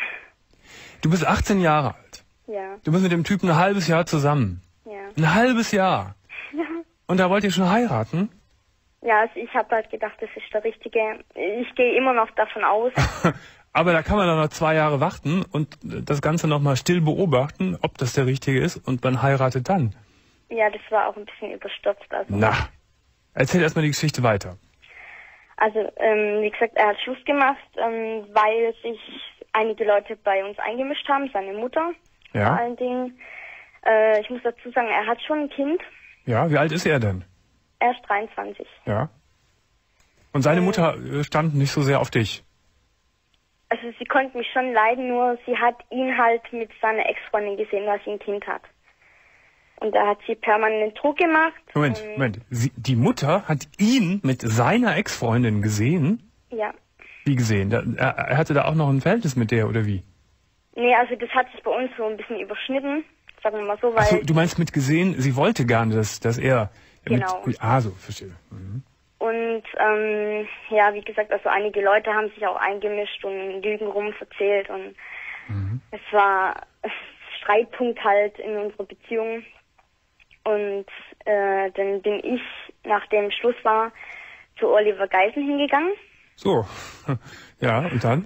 Du bist 18 Jahre alt. Ja. Du bist mit dem Typen ein halbes Jahr zusammen. Ja. Ein halbes Jahr. Ja. Und da wollt ihr schon heiraten? Ja, also ich habe halt gedacht, das ist der Richtige. Ich gehe immer noch davon aus. Aber da kann man doch noch 2 Jahre warten und das Ganze nochmal still beobachten, ob das der Richtige ist und man heiratet dann. Ja, das war auch ein bisschen überstürzt. Also. Na, erzähl erstmal die Geschichte weiter. Also, wie gesagt, er hat Schluss gemacht, weil sich einige Leute bei uns eingemischt haben, seine Mutter vor allen Dingen. Ich muss dazu sagen, er hat schon ein Kind. Ja, wie alt ist er denn? Er ist 23. Ja. Und seine Mutter stand nicht so sehr auf dich? Also sie konnte mich schon leiden, nur sie hat ihn halt mit seiner Ex-Freundin gesehen, dass sie ein Kind hat. Und da hat sie permanent Druck gemacht. Moment. Die Mutter hat ihn mit seiner Ex-Freundin gesehen? Ja. Wie gesehen? Er hatte da auch noch ein Verhältnis mit der, oder wie? Nee, also das hat sich bei uns so ein bisschen überschnitten, sagen wir mal so, weil... Ach so, du meinst mit gesehen, sie wollte gerne, dass er... Genau. So, verstehe. Und ja, wie gesagt, also einige Leute haben sich auch eingemischt und Lügen rumverzählt und es war ein Streitpunkt halt in unserer Beziehung. Und dann bin ich, nachdem Schluss war, zu Oliver Geisen hingegangen. So, ja, und dann?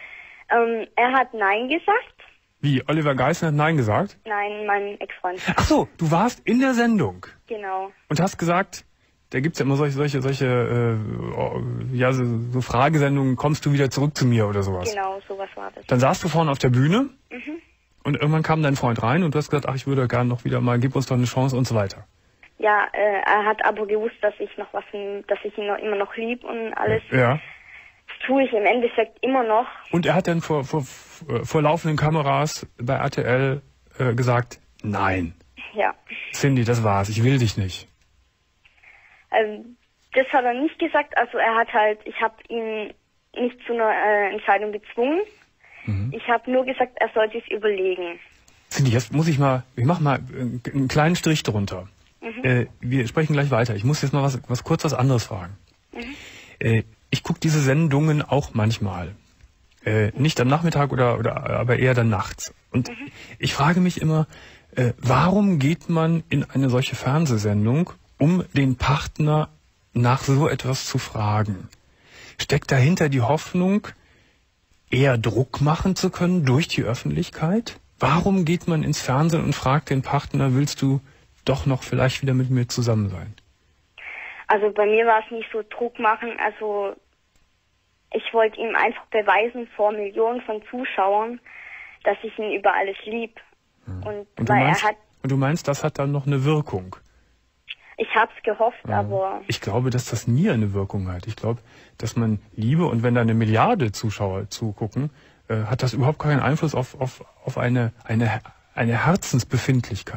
Er hat Nein gesagt. Wie, Oliver Geisen hat Nein gesagt? Nein, mein Ex-Freund. Ach so, du warst in der Sendung. Genau. Und hast gesagt, da gibt's ja immer solche so Fragesendungen, kommst du wieder zurück zu mir oder sowas. Genau, sowas war das. Dann saßt du vorne auf der Bühne und irgendwann kam dein Freund rein und du hast gesagt, ach, ich würde gerne noch wieder mal, gib uns doch eine Chance und so weiter. Ja, er hat aber gewusst, dass ich ihn immer noch lieb und alles. Ja. Das tue ich im Endeffekt immer noch. Und er hat dann vor laufenden Kameras bei RTL gesagt, nein. Ja. Cindy, das war's, ich will dich nicht. Das hat er nicht gesagt, also ich habe ihn nicht zu einer Entscheidung gezwungen. Ich habe nur gesagt, er soll sich überlegen. Cindy, jetzt muss ich machen mal einen kleinen Strich drunter. Wir sprechen gleich weiter. Ich muss jetzt mal was anderes fragen. Ich gucke diese Sendungen auch manchmal. Nicht am Nachmittag aber eher dann nachts. Und ich frage mich immer, warum geht man in eine solche Fernsehsendung, um den Partner nach so etwas zu fragen? Steckt dahinter die Hoffnung, eher Druck machen zu können durch die Öffentlichkeit? Warum geht man ins Fernsehen und fragt den Partner, willst du doch noch vielleicht wieder mit mir zusammen sein? Also bei mir war es nicht so Druck machen, also ich wollte ihm einfach beweisen vor Millionen von Zuschauern, dass ich ihn über alles lieb. Und du meinst, das hat dann noch eine Wirkung? Ich hab's gehofft, aber... Ich glaube, dass das nie eine Wirkung hat. Ich glaube, dass man Liebe, und wenn da 1 Milliarde Zuschauer zugucken, hat das überhaupt keinen Einfluss auf eine Herzensbefindlichkeit. Ich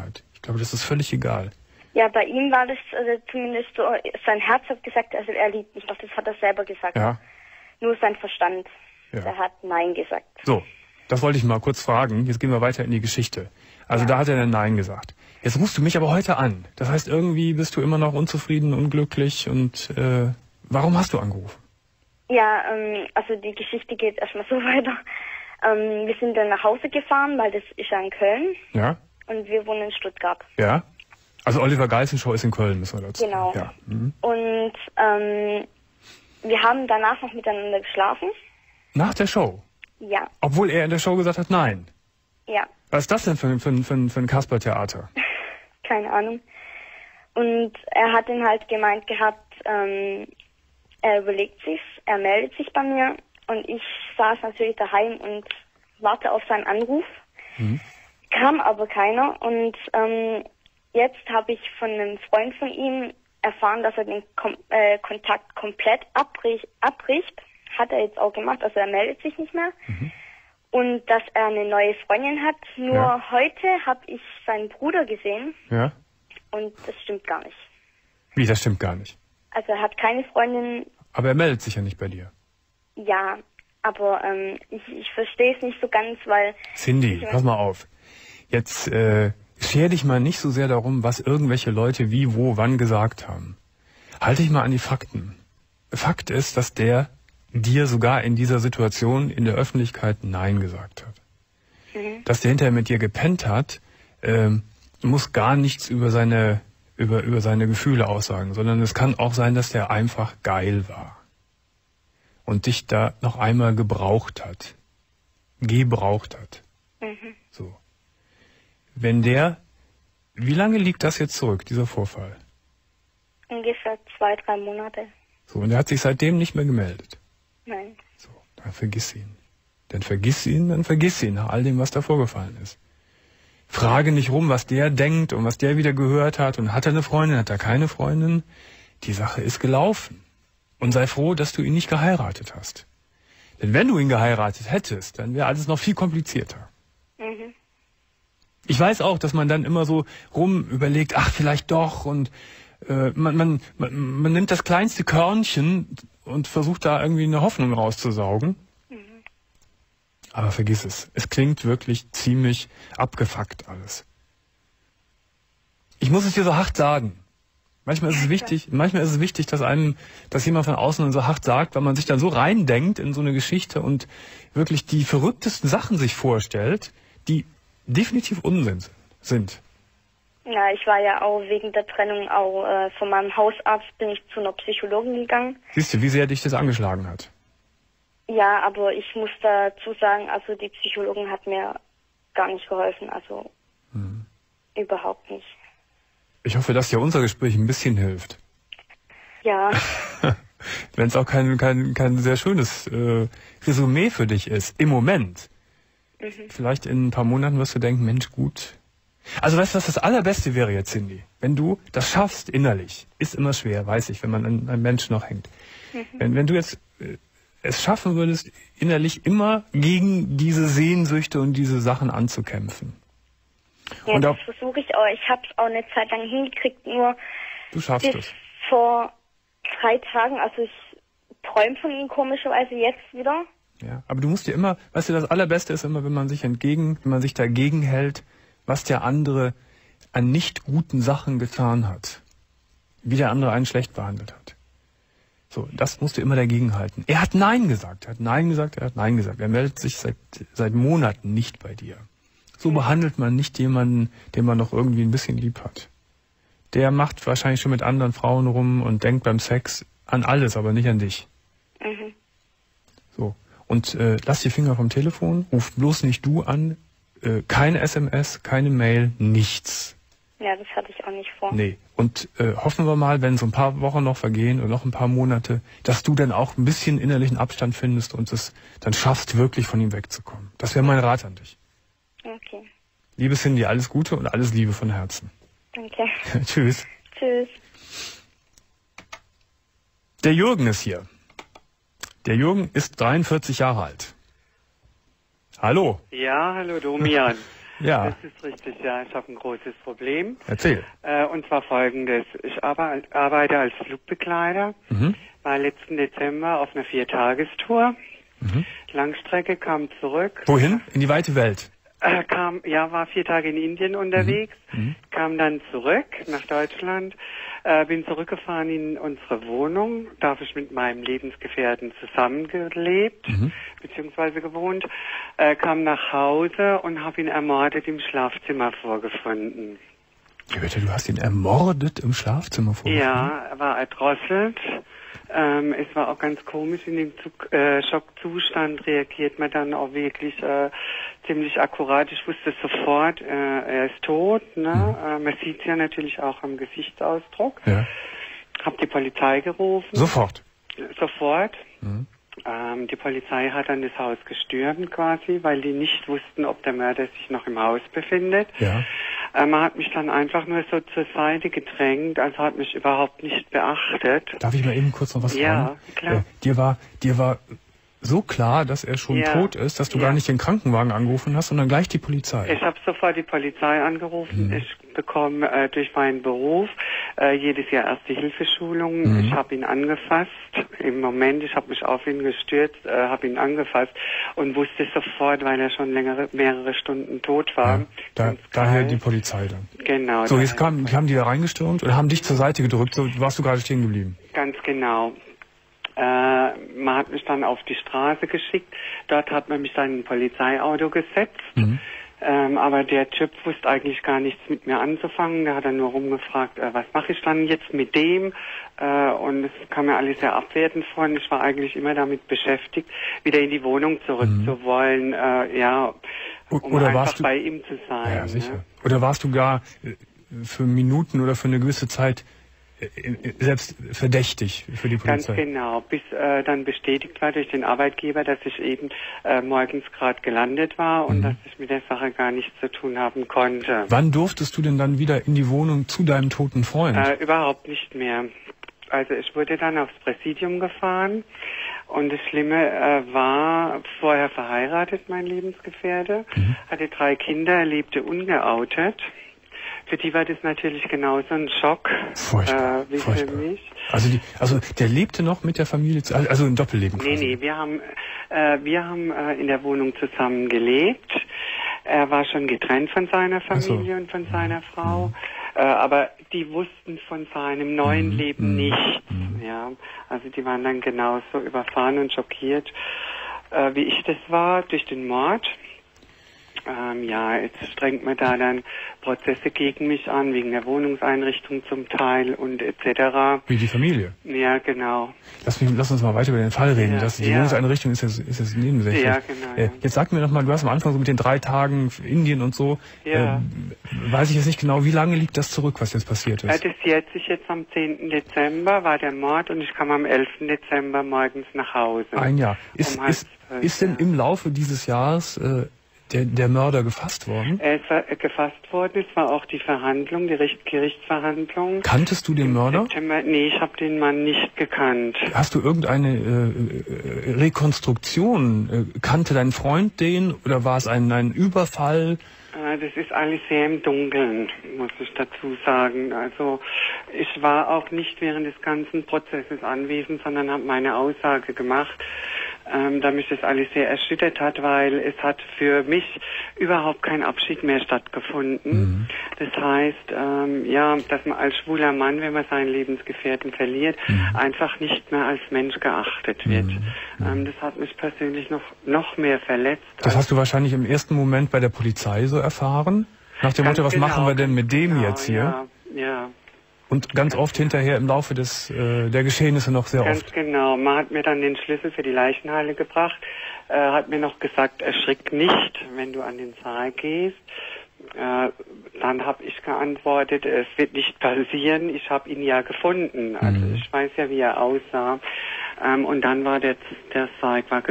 glaube, das ist völlig egal. Ja, bei ihm war das zumindest so, sein Herz hat gesagt, also er liebt mich, doch das hat er selber gesagt. Ja. Nur sein Verstand, der hat Nein gesagt. So, das wollte ich mal kurz fragen. Jetzt gehen wir weiter in die Geschichte. Also da hat er dann Nein gesagt. Jetzt rufst du mich aber heute an. Das heißt, irgendwie bist du immer noch unzufrieden, unglücklich und warum hast du angerufen? Ja, also die Geschichte geht erstmal so weiter. Wir sind dann nach Hause gefahren, weil das ist ja in Köln. Ja. Und wir wohnen in Stuttgart. Ja. Also Oliver Geißenshow ist in Köln, müssen wir dazu. Genau. Ja. Mhm. Und wir haben danach noch miteinander geschlafen. Nach der Show? Ja. Obwohl er in der Show gesagt hat, nein. Ja. Was ist das denn für ein Kaspertheater? Keine Ahnung. Und er hat dann halt gemeint gehabt, er überlegt sich's, er meldet sich bei mir und ich saß natürlich daheim und warte auf seinen Anruf. Mhm. Kam aber keiner und jetzt habe ich von einem Freund von ihm erfahren, dass er den Kontakt komplett abbricht. Hat er jetzt auch gemacht, also er meldet sich nicht mehr. Mhm. Und dass er eine neue Freundin hat. Nur heute habe ich seinen Bruder gesehen. Ja. Und das stimmt gar nicht. Wie, das stimmt gar nicht? Also er hat keine Freundin. Aber er meldet sich ja nicht bei dir. Ja, aber ich verstehe es nicht so ganz, weil... Cindy, pass mal auf. Jetzt scher dich mal nicht so sehr darum, was irgendwelche Leute wie, wo, wann gesagt haben. Halte dich mal an die Fakten. Fakt ist, dass der dir sogar in dieser Situation in der Öffentlichkeit Nein gesagt hat. Mhm. Dass der hinterher mit dir gepennt hat, muss gar nichts über seine Gefühle aussagen, sondern es kann auch sein, dass der einfach geil war und dich da noch einmal gebraucht hat. Mhm. So. Wenn der, wie lange liegt das jetzt zurück, dieser Vorfall? Ungefähr 2-3 Monate. So, und er hat sich seitdem nicht mehr gemeldet? Nein. So, dann vergiss ihn. Dann vergiss ihn nach all dem, was da vorgefallen ist. Frage nicht rum, was der denkt und was der wieder gehört hat und hat er eine Freundin, hat er keine Freundin. Die Sache ist gelaufen. Und sei froh, dass du ihn nicht geheiratet hast. Denn wenn du ihn geheiratet hättest, dann wäre alles noch viel komplizierter. Mhm. Ich weiß auch, dass man dann immer so rum überlegt, ach, vielleicht doch und man nimmt das kleinste Körnchen und versucht da irgendwie eine Hoffnung rauszusaugen. Mhm. Aber vergiss es. Es klingt wirklich ziemlich abgefuckt alles. Ich muss es dir so hart sagen. Manchmal ist es wichtig, dass jemand von außen so hart sagt, weil man sich dann so reindenkt in so eine Geschichte und wirklich die verrücktesten Sachen sich vorstellt, die definitiv Unsinn sind. Ja, ich war ja auch wegen der Trennung von meinem Hausarzt, bin ich zu einer Psychologin gegangen. Siehst du, wie sehr dich das angeschlagen hat? Ja, aber ich muss dazu sagen, also die Psychologin hat mir gar nicht geholfen, also überhaupt nicht. Ich hoffe, dass dir unser Gespräch ein bisschen hilft. Ja. Wenn es auch kein sehr schönes Resümee für dich ist, im Moment. Mhm. Vielleicht in ein paar Monaten wirst du denken, Mensch, gut. Also weißt du, was das Allerbeste wäre jetzt, Cindy? Wenn du das schaffst innerlich, ist immer schwer, weiß ich, wenn man an einem Menschen noch hängt. Mhm. Wenn du jetzt es schaffen würdest, innerlich immer gegen diese Sehnsüchte und diese Sachen anzukämpfen. Ja, und das versuche ich auch. Ich habe es auch eine Zeit lang hingekriegt, nur du schaffst bis es. Vor 3 Tagen, also ich träume von ihm komischerweise jetzt wieder. Ja, aber du musst dir immer, weißt du, das Allerbeste ist immer, wenn man sich dagegen hält, was der andere an nicht guten Sachen getan hat. Wie der andere einen schlecht behandelt hat. So, das musst du immer dagegen halten. Er hat Nein gesagt. Er meldet sich seit Monaten nicht bei dir. So behandelt man nicht jemanden, den man noch irgendwie ein bisschen lieb hat. Der macht wahrscheinlich schon mit anderen Frauen rum und denkt beim Sex an alles, aber nicht an dich. Mhm. So. Und lass die Finger vom Telefon, ruf bloß nicht du an, keine SMS, keine Mail, nichts. Ja, das hatte ich auch nicht vor. Nee. Und hoffen wir mal, wenn so ein paar Wochen noch vergehen oder noch ein paar Monate, dass du dann auch ein bisschen innerlichen Abstand findest und es dann schaffst, wirklich von ihm wegzukommen. Das wäre mein Rat an dich. Okay. Liebe Cindy, alles Gute und alles Liebe von Herzen. Danke. Tschüss. Tschüss. Der Jürgen ist hier. Der Jürgen ist 43 Jahre alt. Hallo. Ja, hallo Domian. Ja. Das ist richtig, ja. Ich habe ein großes Problem. Erzähl. Und zwar folgendes. Ich arbeite als Flugbegleiter. War letzten Dezember auf einer 4-Tagestour. Langstrecke, kam zurück. Wohin? In die weite Welt? War 4 Tage in Indien unterwegs, kam dann zurück nach Deutschland, bin zurückgefahren in unsere Wohnung, da habe ich mit meinem Lebensgefährten zusammengelebt, beziehungsweise gewohnt, kam nach Hause und habe ihn ermordet im Schlafzimmer vorgefunden. Ja, bitte, du hast ihn ermordet im Schlafzimmer vorgefunden? Ja, er war erdrosselt. Es war auch ganz komisch, in dem Schockzustand reagiert man dann auch wirklich ziemlich akkurat. Ich wusste sofort, er ist tot. Ne? Man sieht es ja natürlich auch am Gesichtsausdruck. Ja. Hab die Polizei gerufen. Sofort? Sofort. Die Polizei hat dann das Haus gestürmt quasi, weil die nicht wussten, ob der Mörder sich noch im Haus befindet. Ja. Man hat mich dann einfach nur so zur Seite gedrängt, also hat mich überhaupt nicht beachtet. Darf ich mal eben kurz noch was fragen? Ja, klar. Dir war so klar, dass er schon tot ist, dass du gar nicht den Krankenwagen angerufen hast, sondern gleich die Polizei. Ich habe sofort die Polizei angerufen. Ich bekomme durch meinen Beruf jedes Jahr Erste-Hilfe-Schulungen. Ich habe ihn angefasst. Im Moment, ich habe mich auf ihn gestürzt, habe ihn angefasst und wusste sofort, weil er schon mehrere Stunden tot war. Ja, daher die Polizei dann. Genau. So, jetzt haben die da reingestürmt und haben dich zur Seite gedrückt. So warst du gerade stehen geblieben. Ganz genau. Man hat mich dann auf die Straße geschickt. Dort hat man mich dann in ein Polizeiauto gesetzt. Aber der Typ wusste eigentlich gar nichts mit mir anzufangen. Der hat dann nur rumgefragt, was mache ich dann jetzt mit dem? Und es kam mir alles sehr abwertend vor. Und ich war eigentlich immer damit beschäftigt, wieder in die Wohnung zurück zu wollen. Um oder einfach bei ihm zu sein. Ja, sicher. Ne? Oder warst du gar für Minuten oder für eine gewisse Zeit selbst verdächtig für die Polizei? Ganz genau, bis dann bestätigt war durch den Arbeitgeber, dass ich eben morgens gerade gelandet war und dass ich mit der Sache gar nichts zu tun haben konnte. Wann durftest du denn dann wieder in die Wohnung zu deinem toten Freund? Überhaupt nicht mehr. Also ich wurde dann aufs Präsidium gefahren und das Schlimme war, vorher verheiratet, mein Lebensgefährte, hatte 3 Kinder, er lebte ungeoutet. Für die war das natürlich genauso ein Schock wie für mich. Also der lebte noch mit der Familie, also ein Doppelleben quasi? Nee, wir haben in der Wohnung zusammen gelebt. Er war schon getrennt von seiner Familie und von seiner Frau. Aber die wussten von seinem neuen Leben nichts. Ja, also die waren dann genauso überfahren und schockiert, wie ich das war, durch den Mord. Jetzt strengt man da dann Prozesse gegen mich an, wegen der Wohnungseinrichtung zum Teil und etc. Wie die Familie? Ja, genau. Lass uns mal weiter über den Fall reden. Die Wohnungseinrichtung ist jetzt nebensächlich. Ja, genau. Jetzt sag mir noch mal, du hast am Anfang so mit den 3 Tagen Indien und so, weiß ich jetzt nicht genau, wie lange liegt das zurück, was jetzt passiert ist? Das jährt sich jetzt am 10. Dezember, war der Mord und ich kam am 11. Dezember morgens nach Hause. Ein Jahr. Ist denn im Laufe dieses Jahres der Mörder gefasst worden? Er ist gefasst worden, es war auch die Verhandlung, die Gerichtsverhandlung. Kanntest du den Mörder? Nee, ich habe den Mann nicht gekannt. Hast du irgendeine Rekonstruktion? Kannte dein Freund den oder war es ein Überfall? Das ist alles sehr im Dunkeln, muss ich dazu sagen. Also ich war auch nicht während des ganzen Prozesses anwesend, sondern habe meine Aussage gemacht, da mich das alles sehr erschüttert hat, weil es hat für mich überhaupt kein Abschied mehr stattgefunden. Das heißt, dass man als schwuler Mann, wenn man seinen Lebensgefährten verliert, einfach nicht mehr als Mensch geachtet wird. Das hat mich persönlich noch mehr verletzt. Das hast du wahrscheinlich im ersten Moment bei der Polizei so erfahren? Nach dem Motto, was machen wir denn mit dem jetzt hier? Ja. Und ganz oft hinterher im Laufe der Geschehnisse noch sehr oft. Ganz genau. Man hat mir dann den Schlüssel für die Leichenhalle gebracht, hat mir noch gesagt, erschrick nicht, wenn du an den Saal gehst. Dann habe ich geantwortet, es wird nicht passieren, ich habe ihn ja gefunden. Also ich weiß ja, wie er aussah. Und dann war der Sarg war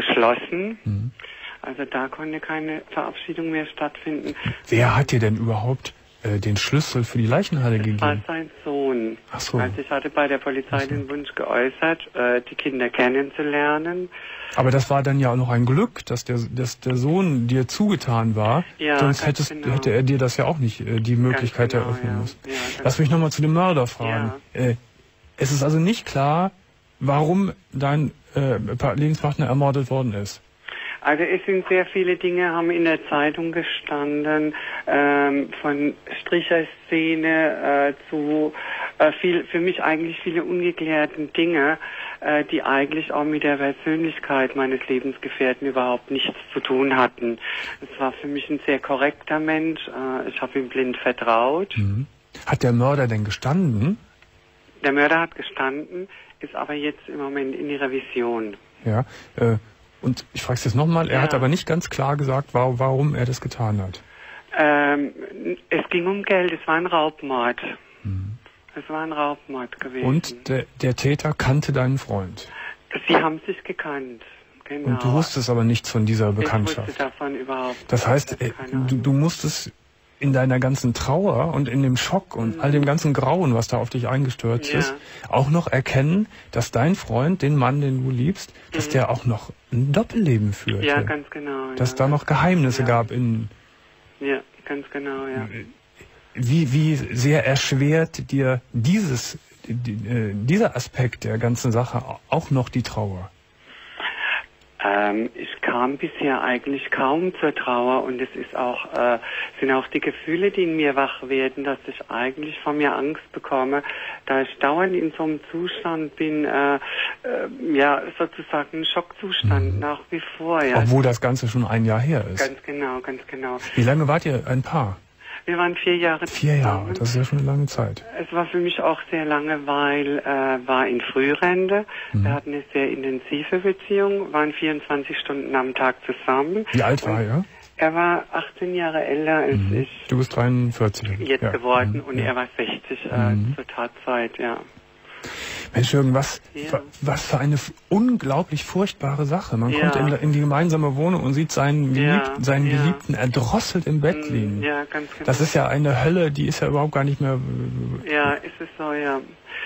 geschlossen. Also da konnte keine Verabschiedung mehr stattfinden. Wer hat dir denn überhaupt den Schlüssel für die Leichenhalle gegeben? Das war sein Sohn. Ach so. Also ich hatte bei der Polizei den Wunsch geäußert, die Kinder kennenzulernen. Aber das war dann ja auch noch ein Glück, dass der Sohn dir zugetan war. Ja, sonst hätte er dir das ja auch nicht die Möglichkeit eröffnen müssen. Ja, lass mich nochmal zu dem Mörder fragen. Ja. Es ist also nicht klar, warum dein Lebenspartner ermordet worden ist. Also es sind sehr viele Dinge, haben in der Zeitung gestanden, von Stricherszene zu für mich eigentlich viele ungeklärten Dinge, die eigentlich auch mit der Persönlichkeit meines Lebensgefährten überhaupt nichts zu tun hatten. Es war für mich ein sehr korrekter Mensch, ich habe ihm blind vertraut. Mhm. Hat der Mörder denn gestanden? Der Mörder hat gestanden, ist aber jetzt im Moment in die Revision. Ja, und ich frage es jetzt nochmal, er hat aber nicht ganz klar gesagt, warum er das getan hat. Es ging um Geld, es war ein Raubmord. Mhm. Es war ein Raubmord gewesen. Und der Täter kannte deinen Freund? Sie haben sich gekannt, genau. Und du wusstest aber nichts von dieser Bekanntschaft? Ich wusste davon überhaupt nicht. Das heißt, du musstest in deiner ganzen Trauer und in dem Schock und all dem ganzen Grauen, was da auf dich eingestürzt ist, auch noch erkennen, dass dein Freund, den Mann, den du liebst, dass der auch noch ein Doppelleben führte. Ja, ganz genau. Dass da noch Geheimnisse gab in... Ja, ganz genau, ja. Wie sehr erschwert dir dieser Aspekt der ganzen Sache auch noch die Trauer? Ich kam bisher eigentlich kaum zur Trauer und es ist auch, sind auch die Gefühle, die in mir wach werden, dass ich eigentlich von mir Angst bekomme, da ich dauernd in so einem Zustand bin, sozusagen ein Schockzustand nach wie vor. Ja. Obwohl das Ganze schon ein Jahr her ist. Ganz genau, ganz genau. Wie lange wart ihr ein Paar? Wir waren 4 Jahre zusammen. 4 Jahre, das ist ja schon eine lange Zeit. Es war für mich auch sehr lange, weil war in Frührente. Wir hatten eine sehr intensive Beziehung, waren 24 Stunden am Tag zusammen. Wie alt war er? Er war 18 Jahre älter als ich. Du bist 43. Jetzt geworden und er war 60 zur Tatzeit, ja. Mensch, Jürgen, was für eine unglaublich furchtbare Sache. Man kommt in die gemeinsame Wohnung und sieht seinen Geliebten erdrosselt im Bett liegen. Ja, ganz genau. Das ist ja eine Hölle, die ist ja überhaupt gar nicht mehr... Ja, ist es so, ja.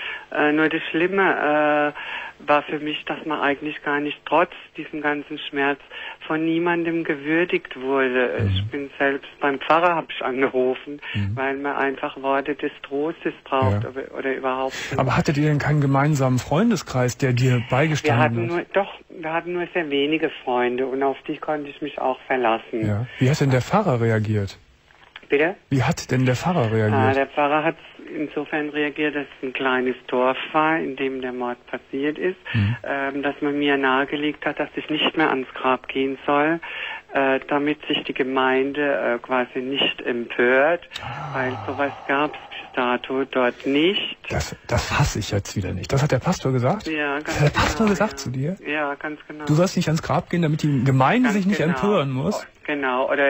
Nur das Schlimme war für mich, dass man eigentlich gar nicht trotz diesem ganzen Schmerz von niemandem gewürdigt wurde. Ich bin selbst beim Pfarrer, habe ich angerufen, weil man einfach Worte des Trostes braucht oder überhaupt. Aber hattet ihr denn keinen gemeinsamen Freundeskreis, der dir beigestanden hat? Wir hatten nur sehr wenige Freunde und auf die konnte ich mich auch verlassen. Ja. Wie hat denn der Pfarrer reagiert? Bitte? Wie hat denn der Pfarrer reagiert? Der Pfarrer hat insofern reagiert, dass es ein kleines Dorf war, in dem der Mord passiert ist, dass man mir nahegelegt hat, dass ich nicht mehr ans Grab gehen soll, damit sich die Gemeinde quasi nicht empört, weil sowas gab es bis dato dort nicht. Das hasse ich jetzt wieder nicht. Das hat der Pastor gesagt? Ja, ganz genau. Hat der Pastor gesagt zu dir? Ja, ganz genau. Du sollst nicht ans Grab gehen, damit die Gemeinde sich nicht empören muss? Genau, oder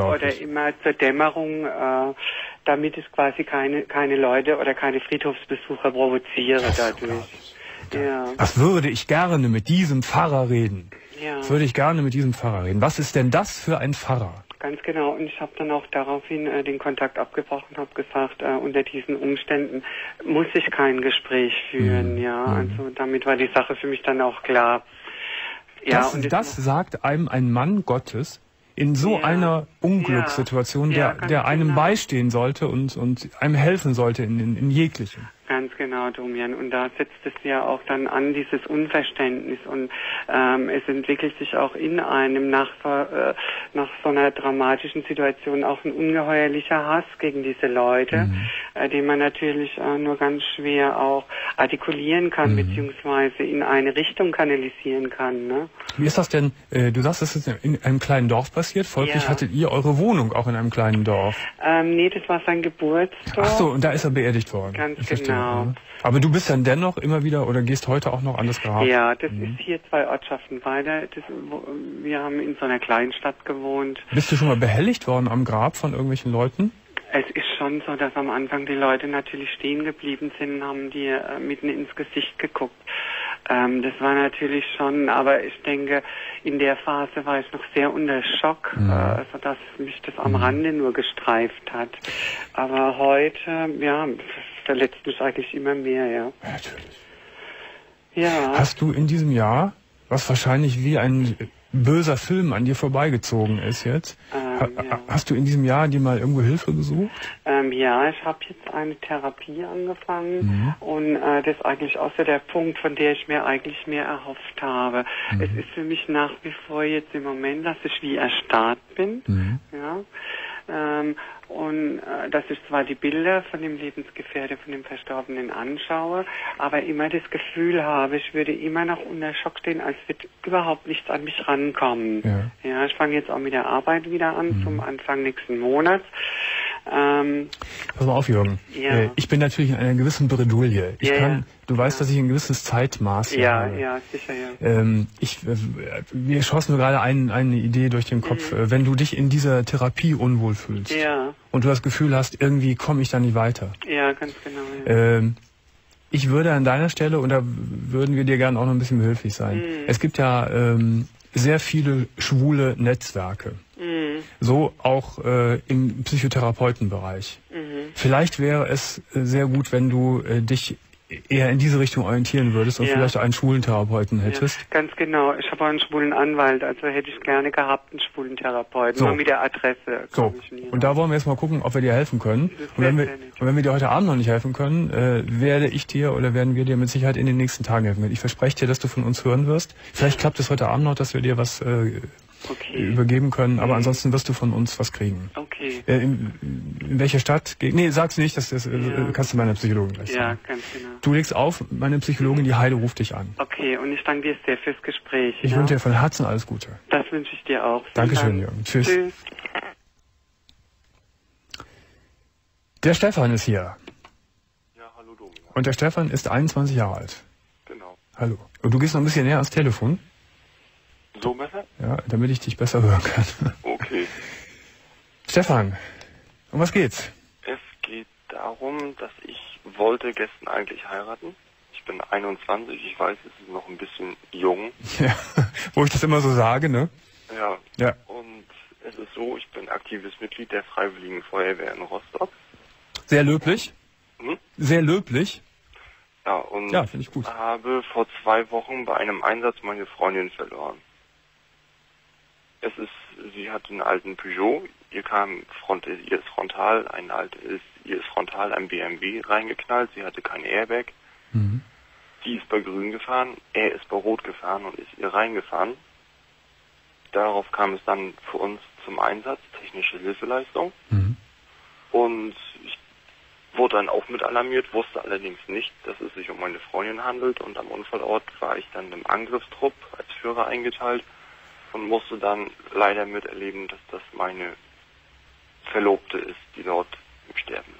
immer zur Dämmerung, damit es quasi keine Leute oder keine Friedhofsbesucher provoziere dadurch. Ja. Das würde ich gerne mit diesem Pfarrer reden. Ja. Das würde ich gerne mit diesem Pfarrer reden. Was ist denn das für ein Pfarrer? Ganz genau. Und ich habe dann auch daraufhin den Kontakt abgebrochen, habe gesagt, unter diesen Umständen muss ich kein Gespräch führen. Also damit war die Sache für mich dann auch klar. Das sagt einem ein Mann Gottes in so einer Unglückssituation, der einem beistehen sollte und einem helfen sollte in jeglichem. Ganz genau, Domian. Und da setzt es ja auch dann an, dieses Unverständnis. Und es entwickelt sich auch in einem nach so einer dramatischen Situation auch ein ungeheuerlicher Hass gegen diese Leute, den man natürlich nur ganz schwer auch artikulieren kann, beziehungsweise in eine Richtung kanalisieren kann. Ne? Wie ist das denn? Du sagst, das ist in einem kleinen Dorf passiert. Folglich hattet ihr eure Wohnung auch in einem kleinen Dorf. Nee, das war sein Geburtsdorf. Ach so, und da ist er beerdigt worden. Ganz genau. Aber du bist dann dennoch immer wieder oder gehst heute auch noch an das Grab? Ja, das ist hier 2 Ortschaften weiter. Wir haben in so einer Kleinstadt gewohnt. Bist du schon mal behelligt worden am Grab von irgendwelchen Leuten? Es ist schon so, dass am Anfang die Leute natürlich stehen geblieben sind und haben dir mitten ins Gesicht geguckt. Das war natürlich schon, aber ich denke, in der Phase war ich noch sehr unter Schock, sodass mich das am Rande nur gestreift hat. Aber heute, ja, verletzt mich eigentlich immer mehr, ja. Natürlich. Ja. Hast du in diesem Jahr, was wahrscheinlich wie ein böser Film an dir vorbeigezogen ist jetzt, hast du in diesem Jahr dir mal irgendwo Hilfe gesucht? Ja, ich habe jetzt eine Therapie angefangen und das ist eigentlich auch so der Punkt, von der ich mir eigentlich mehr erhofft habe. Es ist für mich nach wie vor jetzt im Moment, dass ich wie erstarrt bin, ja. Und dass ich zwar die Bilder von dem Lebensgefährte, von dem Verstorbenen anschaue, aber immer das Gefühl habe, ich würde immer noch unter Schock stehen, als wird überhaupt nichts an mich rankommen. Ja, ich fange jetzt auch mit der Arbeit wieder an, zum Anfang nächsten Monats. Pass mal auf, Jürgen. Ja. Ich bin natürlich in einer gewissen Bredouille. Du weißt, dass ich ein gewisses Zeitmaß habe. Ja, sicher, ja. Mir schoss nur gerade eine Idee durch den Kopf. Wenn du dich in dieser Therapie unwohl fühlst und du das Gefühl hast, irgendwie komme ich da nicht weiter. Ja, ganz genau. Ja. Ich würde an deiner Stelle, und da würden wir dir gerne auch noch ein bisschen behilflich sein. Es gibt ja sehr viele schwule Netzwerke. So auch im Psychotherapeutenbereich. Vielleicht wäre es sehr gut, wenn du dich eher in diese Richtung orientieren würdest und vielleicht einen schwulen Therapeuten hättest. Ja, ganz genau. Ich habe auch einen schwulen Anwalt, also hätte ich gerne gehabt einen schwulen Therapeuten, so. Nur mit der Adresse. So, und da wollen wir jetzt mal gucken, ob wir dir helfen können. Und wenn wir dir heute Abend noch nicht helfen können, werden wir dir mit Sicherheit in den nächsten Tagen helfen können. Ich verspreche dir, dass du von uns hören wirst. Vielleicht klappt es heute Abend noch, dass wir dir was übergeben können, aber ansonsten wirst du von uns was kriegen. Okay. In welcher Stadt? Nee, sag's nicht, das kannst du meiner Psychologin gleich sagen. Ja, ganz genau. Du legst auf, meine Psychologin, die Heide, ruft dich an. Okay, und ich danke dir sehr fürs Gespräch. Ich wünsche dir von Herzen alles Gute. Das wünsche ich dir auch. Dankeschön, Jürgen. Tschüss. Der Stefan ist hier. Ja, hallo Domina. Und der Stefan ist 21 Jahre alt. Genau. Hallo. Und du gehst noch ein bisschen näher ans Telefon. So besser? Ja, damit ich dich besser hören kann. Okay. Stefan, um was geht's? Es geht darum, dass ich wollte gestern eigentlich heiraten. Ich bin 21, ich weiß, es ist noch ein bisschen jung. Ja, wo ich das immer so sage, ne? Ja. Und es ist so, ich bin aktives Mitglied der Freiwilligen Feuerwehr in Rostock. Sehr löblich. Hm? Sehr löblich. Ja, und finde ich gut. Habe vor 2 Wochen bei einem Einsatz meine Freundin verloren. Sie hat einen alten Peugeot, ihr ist frontal ein BMW reingeknallt, sie hatte kein Airbag. Die ist bei grün gefahren, er ist bei rot gefahren und ist ihr reingefahren. Darauf kam es dann für uns zum Einsatz, technische Hilfeleistung. Und ich wurde dann auch mit alarmiert, wusste allerdings nicht, dass es sich um meine Freundin handelt, und am Unfallort war ich dann im Angriffstrupp als Führer eingeteilt und musste dann leider miterleben, dass das meine Verlobte ist, die dort im Sterben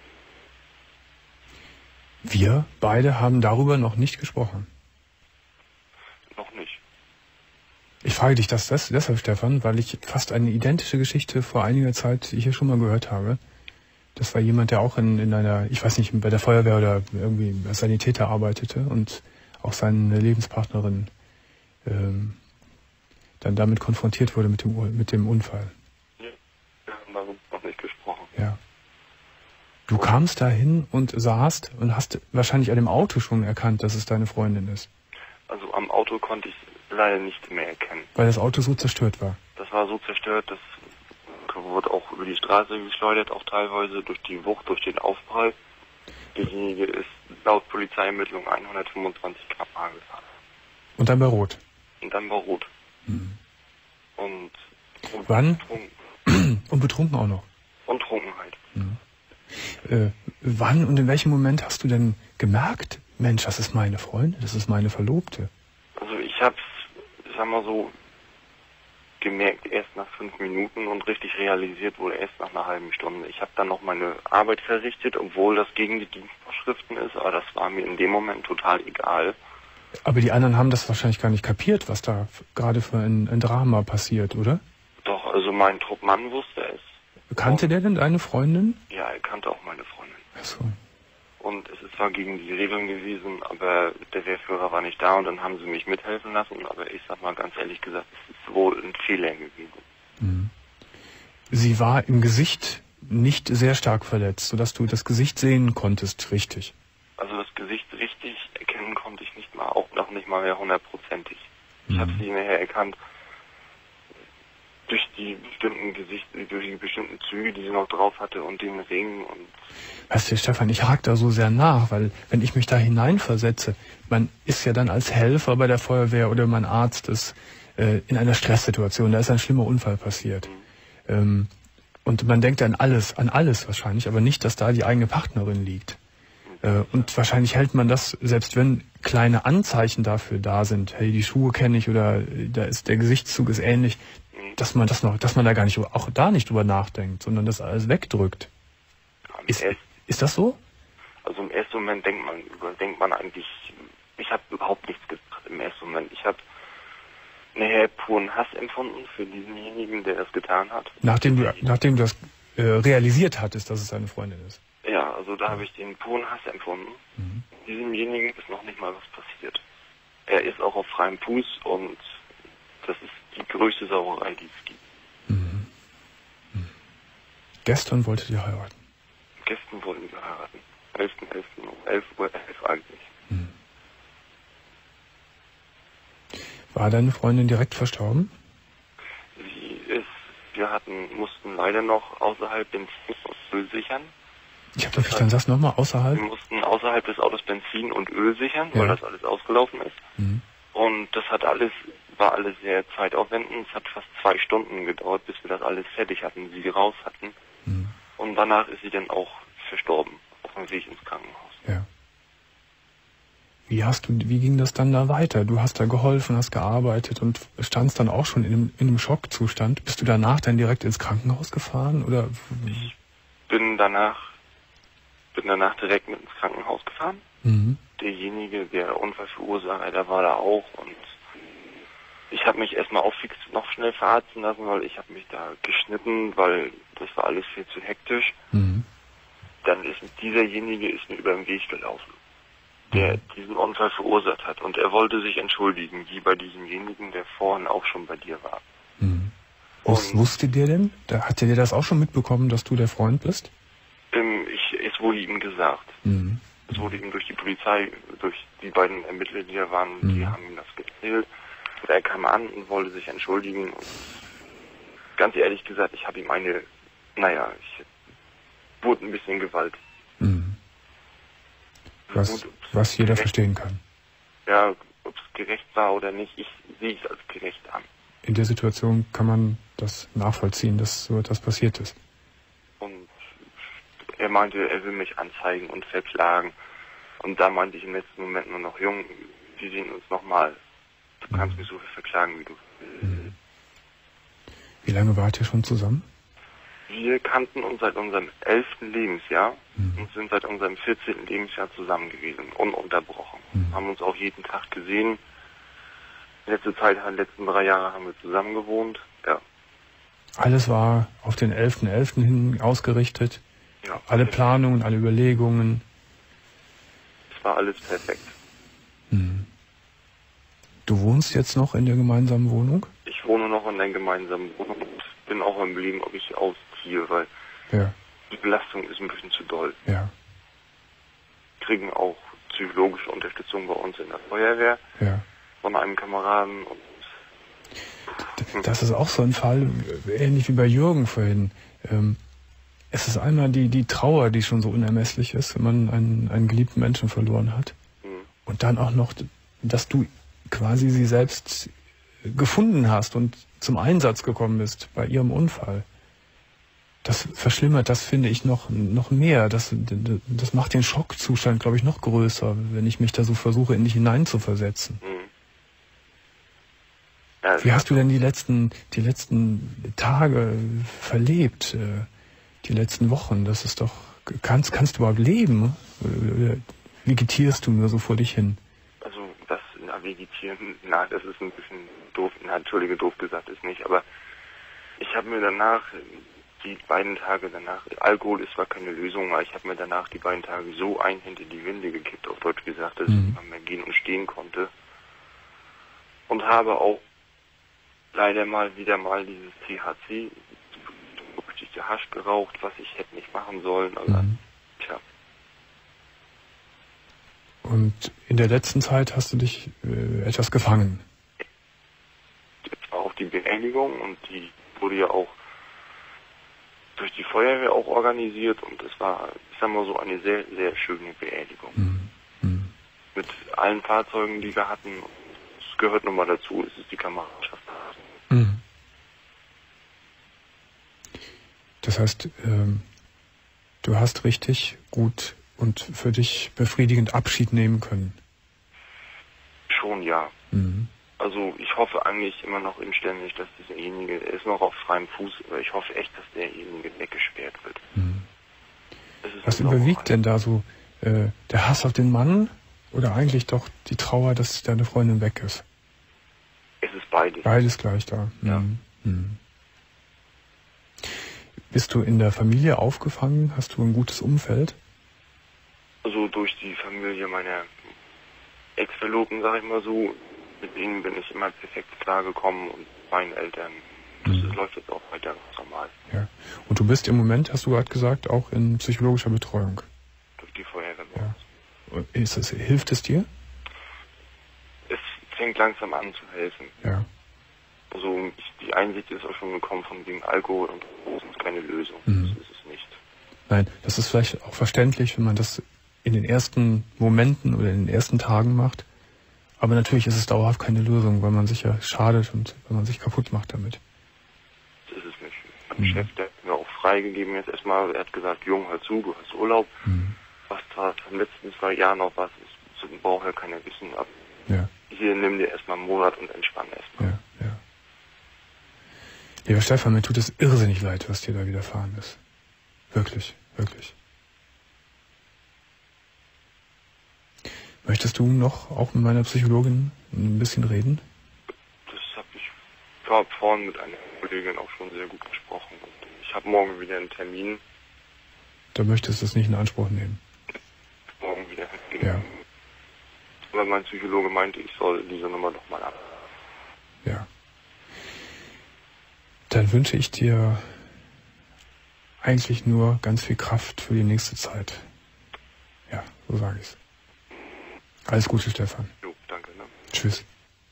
ist. Wir beide haben darüber noch nicht gesprochen. Noch nicht. Ich frage dich das deshalb, Stefan, weil ich fast eine identische Geschichte vor einiger Zeit hier schon mal gehört habe. Das war jemand, der auch in einer, ich weiß nicht, bei der Feuerwehr oder irgendwie als Sanitäter arbeitete und auch seine Lebenspartnerin dann damit konfrontiert wurde mit dem Unfall. Ja, wir haben darüber noch nicht gesprochen. Ja. Du kamst dahin und saßt und hast wahrscheinlich an dem Auto schon erkannt, dass es deine Freundin ist. Also am Auto konnte ich leider nicht mehr erkennen. Weil das Auto so zerstört war. Das war so zerstört, das wurde auch über die Straße geschleudert, auch teilweise durch die Wucht, durch den Aufprall. Derjenige ist laut Polizeiermittlung 125 km/h gefahren. Und dann bei Rot? Und dann bei Rot. Und wann? Betrunken. Und betrunken auch noch? Und Trunkenheit. Wann und in welchem Moment hast du denn gemerkt, Mensch, das ist meine Freundin, das ist meine Verlobte? Also ich hab's, ich sag mal so, gemerkt erst nach 5 Minuten und richtig realisiert wurde erst nach einer halben Stunde. Ich habe dann noch meine Arbeit verrichtet, obwohl das gegen die Dienstvorschriften ist, aber das war mir in dem Moment total egal. Aber die anderen haben das wahrscheinlich gar nicht kapiert, was da gerade für ein Drama passiert, oder? Doch, also mein Truppmann wusste es. Kannte der denn deine Freundin? Ja, er kannte auch meine Freundin. Ach so. und es ist zwar gegen die Regeln gewesen, aber der Wehrführer war nicht da und dann haben sie mich mithelfen lassen, aber ich sag mal ganz ehrlich gesagt, es ist wohl ein Fehler gewesen. Mhm. Sie war im Gesicht nicht sehr stark verletzt, sodass du das Gesicht sehen konntest, richtig? Also das Gesicht richtig erkennen konnte ich nicht mal, auch noch nicht mal mehr 100%. Ich habe sie nachher erkannt durch die bestimmten Züge, die sie noch drauf hatte und den Ring und... Weißt du, Stefan, ich hake da so sehr nach, weil wenn ich mich da hineinversetze, man ist ja dann als Helfer bei der Feuerwehr oder mein Arzt ist in einer Stresssituation, da ist ein schlimmer Unfall passiert. Und man denkt an alles wahrscheinlich, aber nicht, dass da die eigene Partnerin liegt. Und wahrscheinlich hält man das, selbst wenn kleine Anzeichen dafür da sind, hey, die Schuhe kenne ich oder da ist der Gesichtszug ist ähnlich, dass man da gar nicht, auch da nicht drüber nachdenkt, sondern das alles wegdrückt. Ist das so? Also im ersten Moment denkt man eigentlich, ich habe überhaupt nichts gedacht im ersten Moment. Ich habe nachher puren Hass empfunden für diesenjenigen, der das getan hat. Nachdem du das realisiert hattest, dass es seine Freundin ist. Ja, also da habe ich den puren Hass empfunden. Diesemjenigen ist noch nicht mal was passiert. Er ist auch auf freiem Fuß und das ist die größte Sauerei, die es gibt. Gestern wolltet ihr heiraten? Gestern wollten wir heiraten. 11.11. um 11:11 Uhr eigentlich. War deine Freundin direkt verstorben? Wir mussten leider noch außerhalb Benzin und Öl sichern. Ich habe verstanden, sag's nochmal, außerhalb? Wir mussten außerhalb des Autos Benzin und Öl sichern, weil das alles ausgelaufen ist. Und das war alles sehr zeitaufwendend. Es hat fast 2 Stunden gedauert, bis wir das alles fertig hatten, sie raus hatten. Und danach ist sie dann auch verstorben, auf dem Weg ins Krankenhaus. Ja. Wie ging das dann da weiter? Du hast da geholfen, hast gearbeitet und standst dann auch schon in einem Schockzustand. Bist du danach dann direkt ins Krankenhaus gefahren, oder? Ich bin danach direkt mit ins Krankenhaus gefahren. Derjenige, der Unfallverursacher, der war da auch und ich habe mich erstmal auch fix noch schnell verarzten lassen, weil ich habe mich da geschnitten, weil das war alles viel zu hektisch. Dann ist dieserjenige mir über den Weg gelaufen, der diesen Unfall verursacht hat und er wollte sich entschuldigen, wie bei diesemjenigen, der vorhin auch schon bei dir war. Wusstet ihr denn? Hat der das auch schon mitbekommen, dass du der Freund bist? Es wurde ihm gesagt. Es wurde ihm durch die Polizei, durch die beiden Ermittler, die da waren, die haben ihm das erzählt. Und er kam an und wollte sich entschuldigen. Und ganz ehrlich gesagt, ich habe ihm wurde ein bisschen Gewalt. Was jeder verstehen kann. Ja, ob es gerecht war oder nicht, ich sehe es als gerecht an. In der Situation kann man das nachvollziehen, dass so etwas passiert ist. Und er meinte, er will mich anzeigen und verklagen. Und da meinte ich im letzten Moment nur noch, Jung, wir sehen uns nochmal. Du kannst mich so viel verklagen, wie du willst. Wie lange wart ihr schon zusammen? Wir kannten uns seit unserem 11. Lebensjahr und sind seit unserem 14. Lebensjahr zusammen gewesen, ununterbrochen. Haben uns auch jeden Tag gesehen. Die letzten 3 Jahre haben wir zusammen gewohnt. Ja. Alles war auf den 11.11. hin ausgerichtet. Ja. Alle Planungen, alle Überlegungen. Es war alles perfekt. Du wohnst jetzt noch in der gemeinsamen Wohnung? Ich wohne noch in der gemeinsamen Wohnung und bin auch am Überlegen, ob ich ausziehe, weil die Belastung ist ein bisschen zu doll. Ja. Kriegen auch psychologische Unterstützung bei uns in der Feuerwehr von einem Kameraden. Und das ist auch so ein Fall, ähnlich wie bei Jürgen vorhin. Es ist einmal die Trauer, die schon so unermesslich ist, wenn man einen geliebten Menschen verloren hat. Und dann auch noch, dass du quasi sie selbst gefunden hast und zum Einsatz gekommen bist bei ihrem Unfall. Das verschlimmert das, finde ich, noch mehr. Das macht den Schockzustand, glaube ich, noch größer, wenn ich mich da so versuche, in dich hineinzuversetzen. Wie hast du denn die letzten Tage verlebt, die letzten Wochen? Das ist doch, kannst du überhaupt leben? Oder vegetierst du nur so vor dich hin? Also vegetieren, das ist ein bisschen doof, doof gesagt ist nicht, aber ich habe mir danach die beiden Tage danach, Alkohol ist zwar keine Lösung, aber ich habe mir danach die beiden Tage so ein hinter die Winde gekippt, auf Deutsch gesagt, dass ich nicht mehr gehen und stehen konnte. Und habe auch leider wieder mal dieses THC, der Hasch geraucht, was ich hätte nicht machen sollen, aber tja. Und in der letzten Zeit hast du dich etwas gefangen? Das war auch die Beerdigung und die wurde ja auch durch die Feuerwehr auch organisiert und es war, ich sag mal so, eine sehr, sehr schöne Beerdigung. Mit allen Fahrzeugen, die wir hatten. Es gehört nochmal dazu, es ist die Kameradschaft. Das heißt, du hast richtig gut und für dich befriedigend Abschied nehmen können? Schon, ja. Also ich hoffe eigentlich immer noch inständig, dass derjenige, er ist noch auf freiem Fuß, aber ich hoffe echt, dass derjenige weggesperrt wird. Was überwiegt denn da so? Der Hass auf den Mann oder eigentlich doch die Trauer, dass deine Freundin weg ist? Es ist beides. Beides gleich da. Ja. Bist du in der Familie aufgefangen? Hast du ein gutes Umfeld? Also durch die Familie meiner Ex-Verlobten, sag ich mal so, mit denen bin ich immer perfekt klargekommen und meinen Eltern. Das läuft jetzt auch weiter ganz normal. Ja. Und du bist im Moment, hast du gerade gesagt, auch in psychologischer Betreuung? Durch die Feuerwehr. Ja. Und hilft es dir? Es fängt langsam an zu helfen. Ja. Also die Einsicht ist auch schon gekommen von wegen Alkohol und das ist keine Lösung. Das ist es nicht. Nein, das ist vielleicht auch verständlich, wenn man das in den ersten Momenten oder in den ersten Tagen macht. Aber natürlich ist es dauerhaft keine Lösung, weil man sich ja schadet und weil man sich kaputt macht damit. Das ist es nicht. Mein Chef, der hat mir auch freigegeben jetzt erstmal. Er hat gesagt, Jung, hör zu, du hast Urlaub. Was da im letzten 2 Jahren noch was ist, braucht ja keiner wissen. Ab. Ja. Hier, nimm dir erstmal einen Monat und entspann erstmal. Ja. Lieber Stefan, mir tut es irrsinnig leid, was dir da widerfahren ist. Wirklich, wirklich. Möchtest du noch auch mit meiner Psychologin ein bisschen reden? Das habe ich vorhin mit einer Kollegin auch schon sehr gut besprochen. Und ich habe morgen wieder einen Termin. Du möchtest es nicht in Anspruch nehmen? Morgen wieder hingehen. Ja. Weil mein Psychologe meinte, ich soll diese Nummer noch mal ab. Ja. Dann wünsche ich dir eigentlich nur ganz viel Kraft für die nächste Zeit. Ja, so sage ich's. Alles Gute, Stefan. Jo, danke. Ne? Tschüss.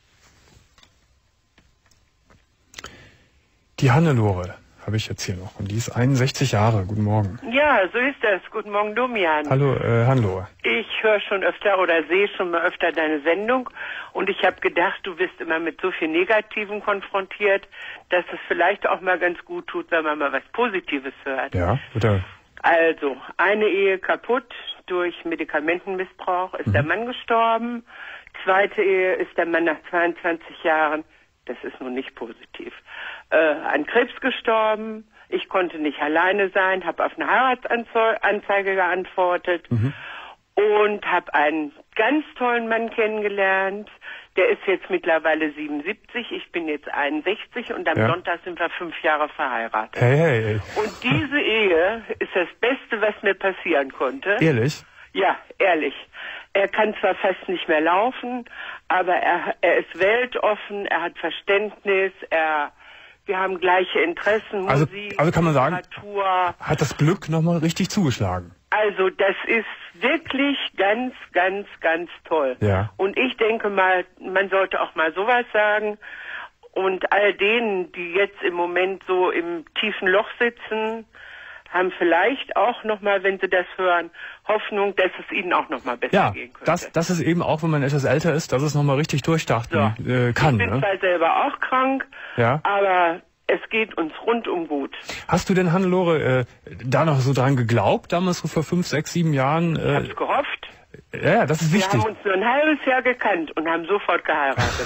Die Hannelore habe ich jetzt hier noch und die ist 61 Jahre. Guten Morgen. Ja, so ist das. Guten Morgen, Domian. Hallo, Hannelore. Ich höre schon öfter oder sehe schon mal öfter deine Sendung und ich habe gedacht, du wirst immer mit so viel Negativen konfrontiert, dass es vielleicht auch mal ganz gut tut, wenn man mal was Positives hört. Ja, bitte. Also, eine Ehe kaputt durch Medikamentenmissbrauch, ist der Mann gestorben. Zweite Ehe ist der Mann nach 22 Jahren, das ist nun nicht positiv, an Krebs gestorben. Ich konnte nicht alleine sein, habe auf eine Heiratsanzeige geantwortet und habe einen ganz tollen Mann kennengelernt. Der ist jetzt mittlerweile 77, ich bin jetzt 61 und am Sonntag sind wir 5 Jahre verheiratet. Hey. Und diese Ehe ist das Beste, was mir passieren konnte. Ehrlich? Ja, ehrlich. Er kann zwar fast nicht mehr laufen, aber er ist weltoffen, er hat Verständnis, wir haben gleiche Interessen, Musik, also kann man sagen, Literatur. Hat das Glück nochmal richtig zugeschlagen? Also das ist wirklich ganz, ganz, ganz toll. Ja. Und ich denke mal, man sollte auch mal sowas sagen. Und all denen, die jetzt im Moment so im tiefen Loch sitzen, haben vielleicht auch nochmal, wenn sie das hören, Hoffnung, dass es ihnen auch nochmal besser gehen könnte. Ja, das ist eben auch, wenn man etwas älter ist, dass es nochmal richtig durchstarten kann. Ich bin zwar selber auch krank, aber es geht uns rundum gut. Hast du denn, Hannelore, da noch so dran geglaubt, damals so vor 5, 6, 7 Jahren? Ich hab's gehofft. Ja, das ist wichtig. Wir haben uns nur ein halbes Jahr gekannt und haben sofort geheiratet.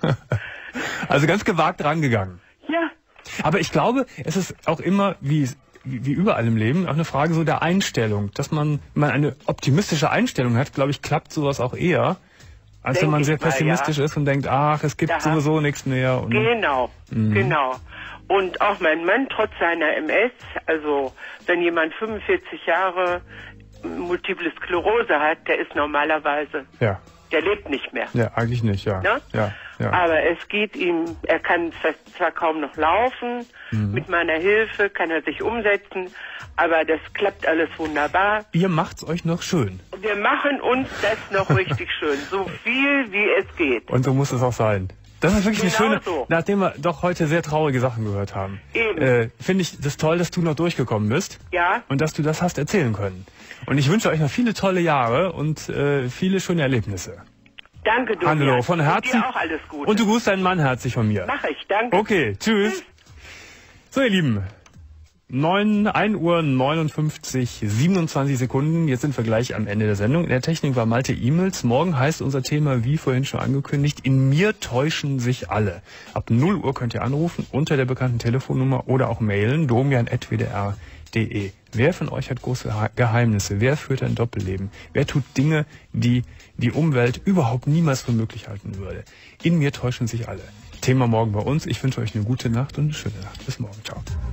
Also ganz gewagt rangegangen. Ja. Aber ich glaube, es ist auch immer, wie überall im Leben, auch eine Frage so der Einstellung. Dass wenn man eine optimistische Einstellung hat, glaube ich, klappt sowas auch eher, als wenn man sehr pessimistisch ist und denkt, ach, es gibt sowieso nichts mehr. Und Genau. Und auch mein Mann, trotz seiner MS, also wenn jemand 45 Jahre Multiple Sklerose hat, der ist normalerweise, der lebt nicht mehr. Ja, eigentlich nicht, ja. Ne? Ja. Aber es geht ihm, er kann zwar kaum noch laufen, mit meiner Hilfe kann er sich umsetzen, aber das klappt alles wunderbar. Ihr macht's euch noch schön. Wir machen uns das noch richtig schön, so viel wie es geht. Und so muss es auch sein. Das ist wirklich eine schöne, nachdem wir doch heute sehr traurige Sachen gehört haben. Finde ich das toll, dass du noch durchgekommen bist. Ja. Und dass du das hast erzählen können. Und ich wünsche euch noch viele tolle Jahre und viele schöne Erlebnisse. Danke, du. Hannelore, von Herzen. Und dir auch alles Gute. Und du grüßt deinen Mann herzlich von mir. Mach ich, danke. Okay, tschüss. So, ihr Lieben. 1 Uhr 59, 27 Sekunden. Jetzt sind wir gleich am Ende der Sendung. In der Technik war Malte E-Mails. Morgen heißt unser Thema, wie vorhin schon angekündigt, in mir täuschen sich alle. Ab 0 Uhr könnt ihr anrufen unter der bekannten Telefonnummer oder auch mailen domian@wdr.de. Wer von euch hat große Geheimnisse? Wer führt ein Doppelleben? Wer tut Dinge, die die Umwelt überhaupt niemals für möglich halten würde? In mir täuschen sich alle. Thema morgen bei uns. Ich wünsche euch eine gute Nacht und eine schöne Nacht. Bis morgen. Ciao.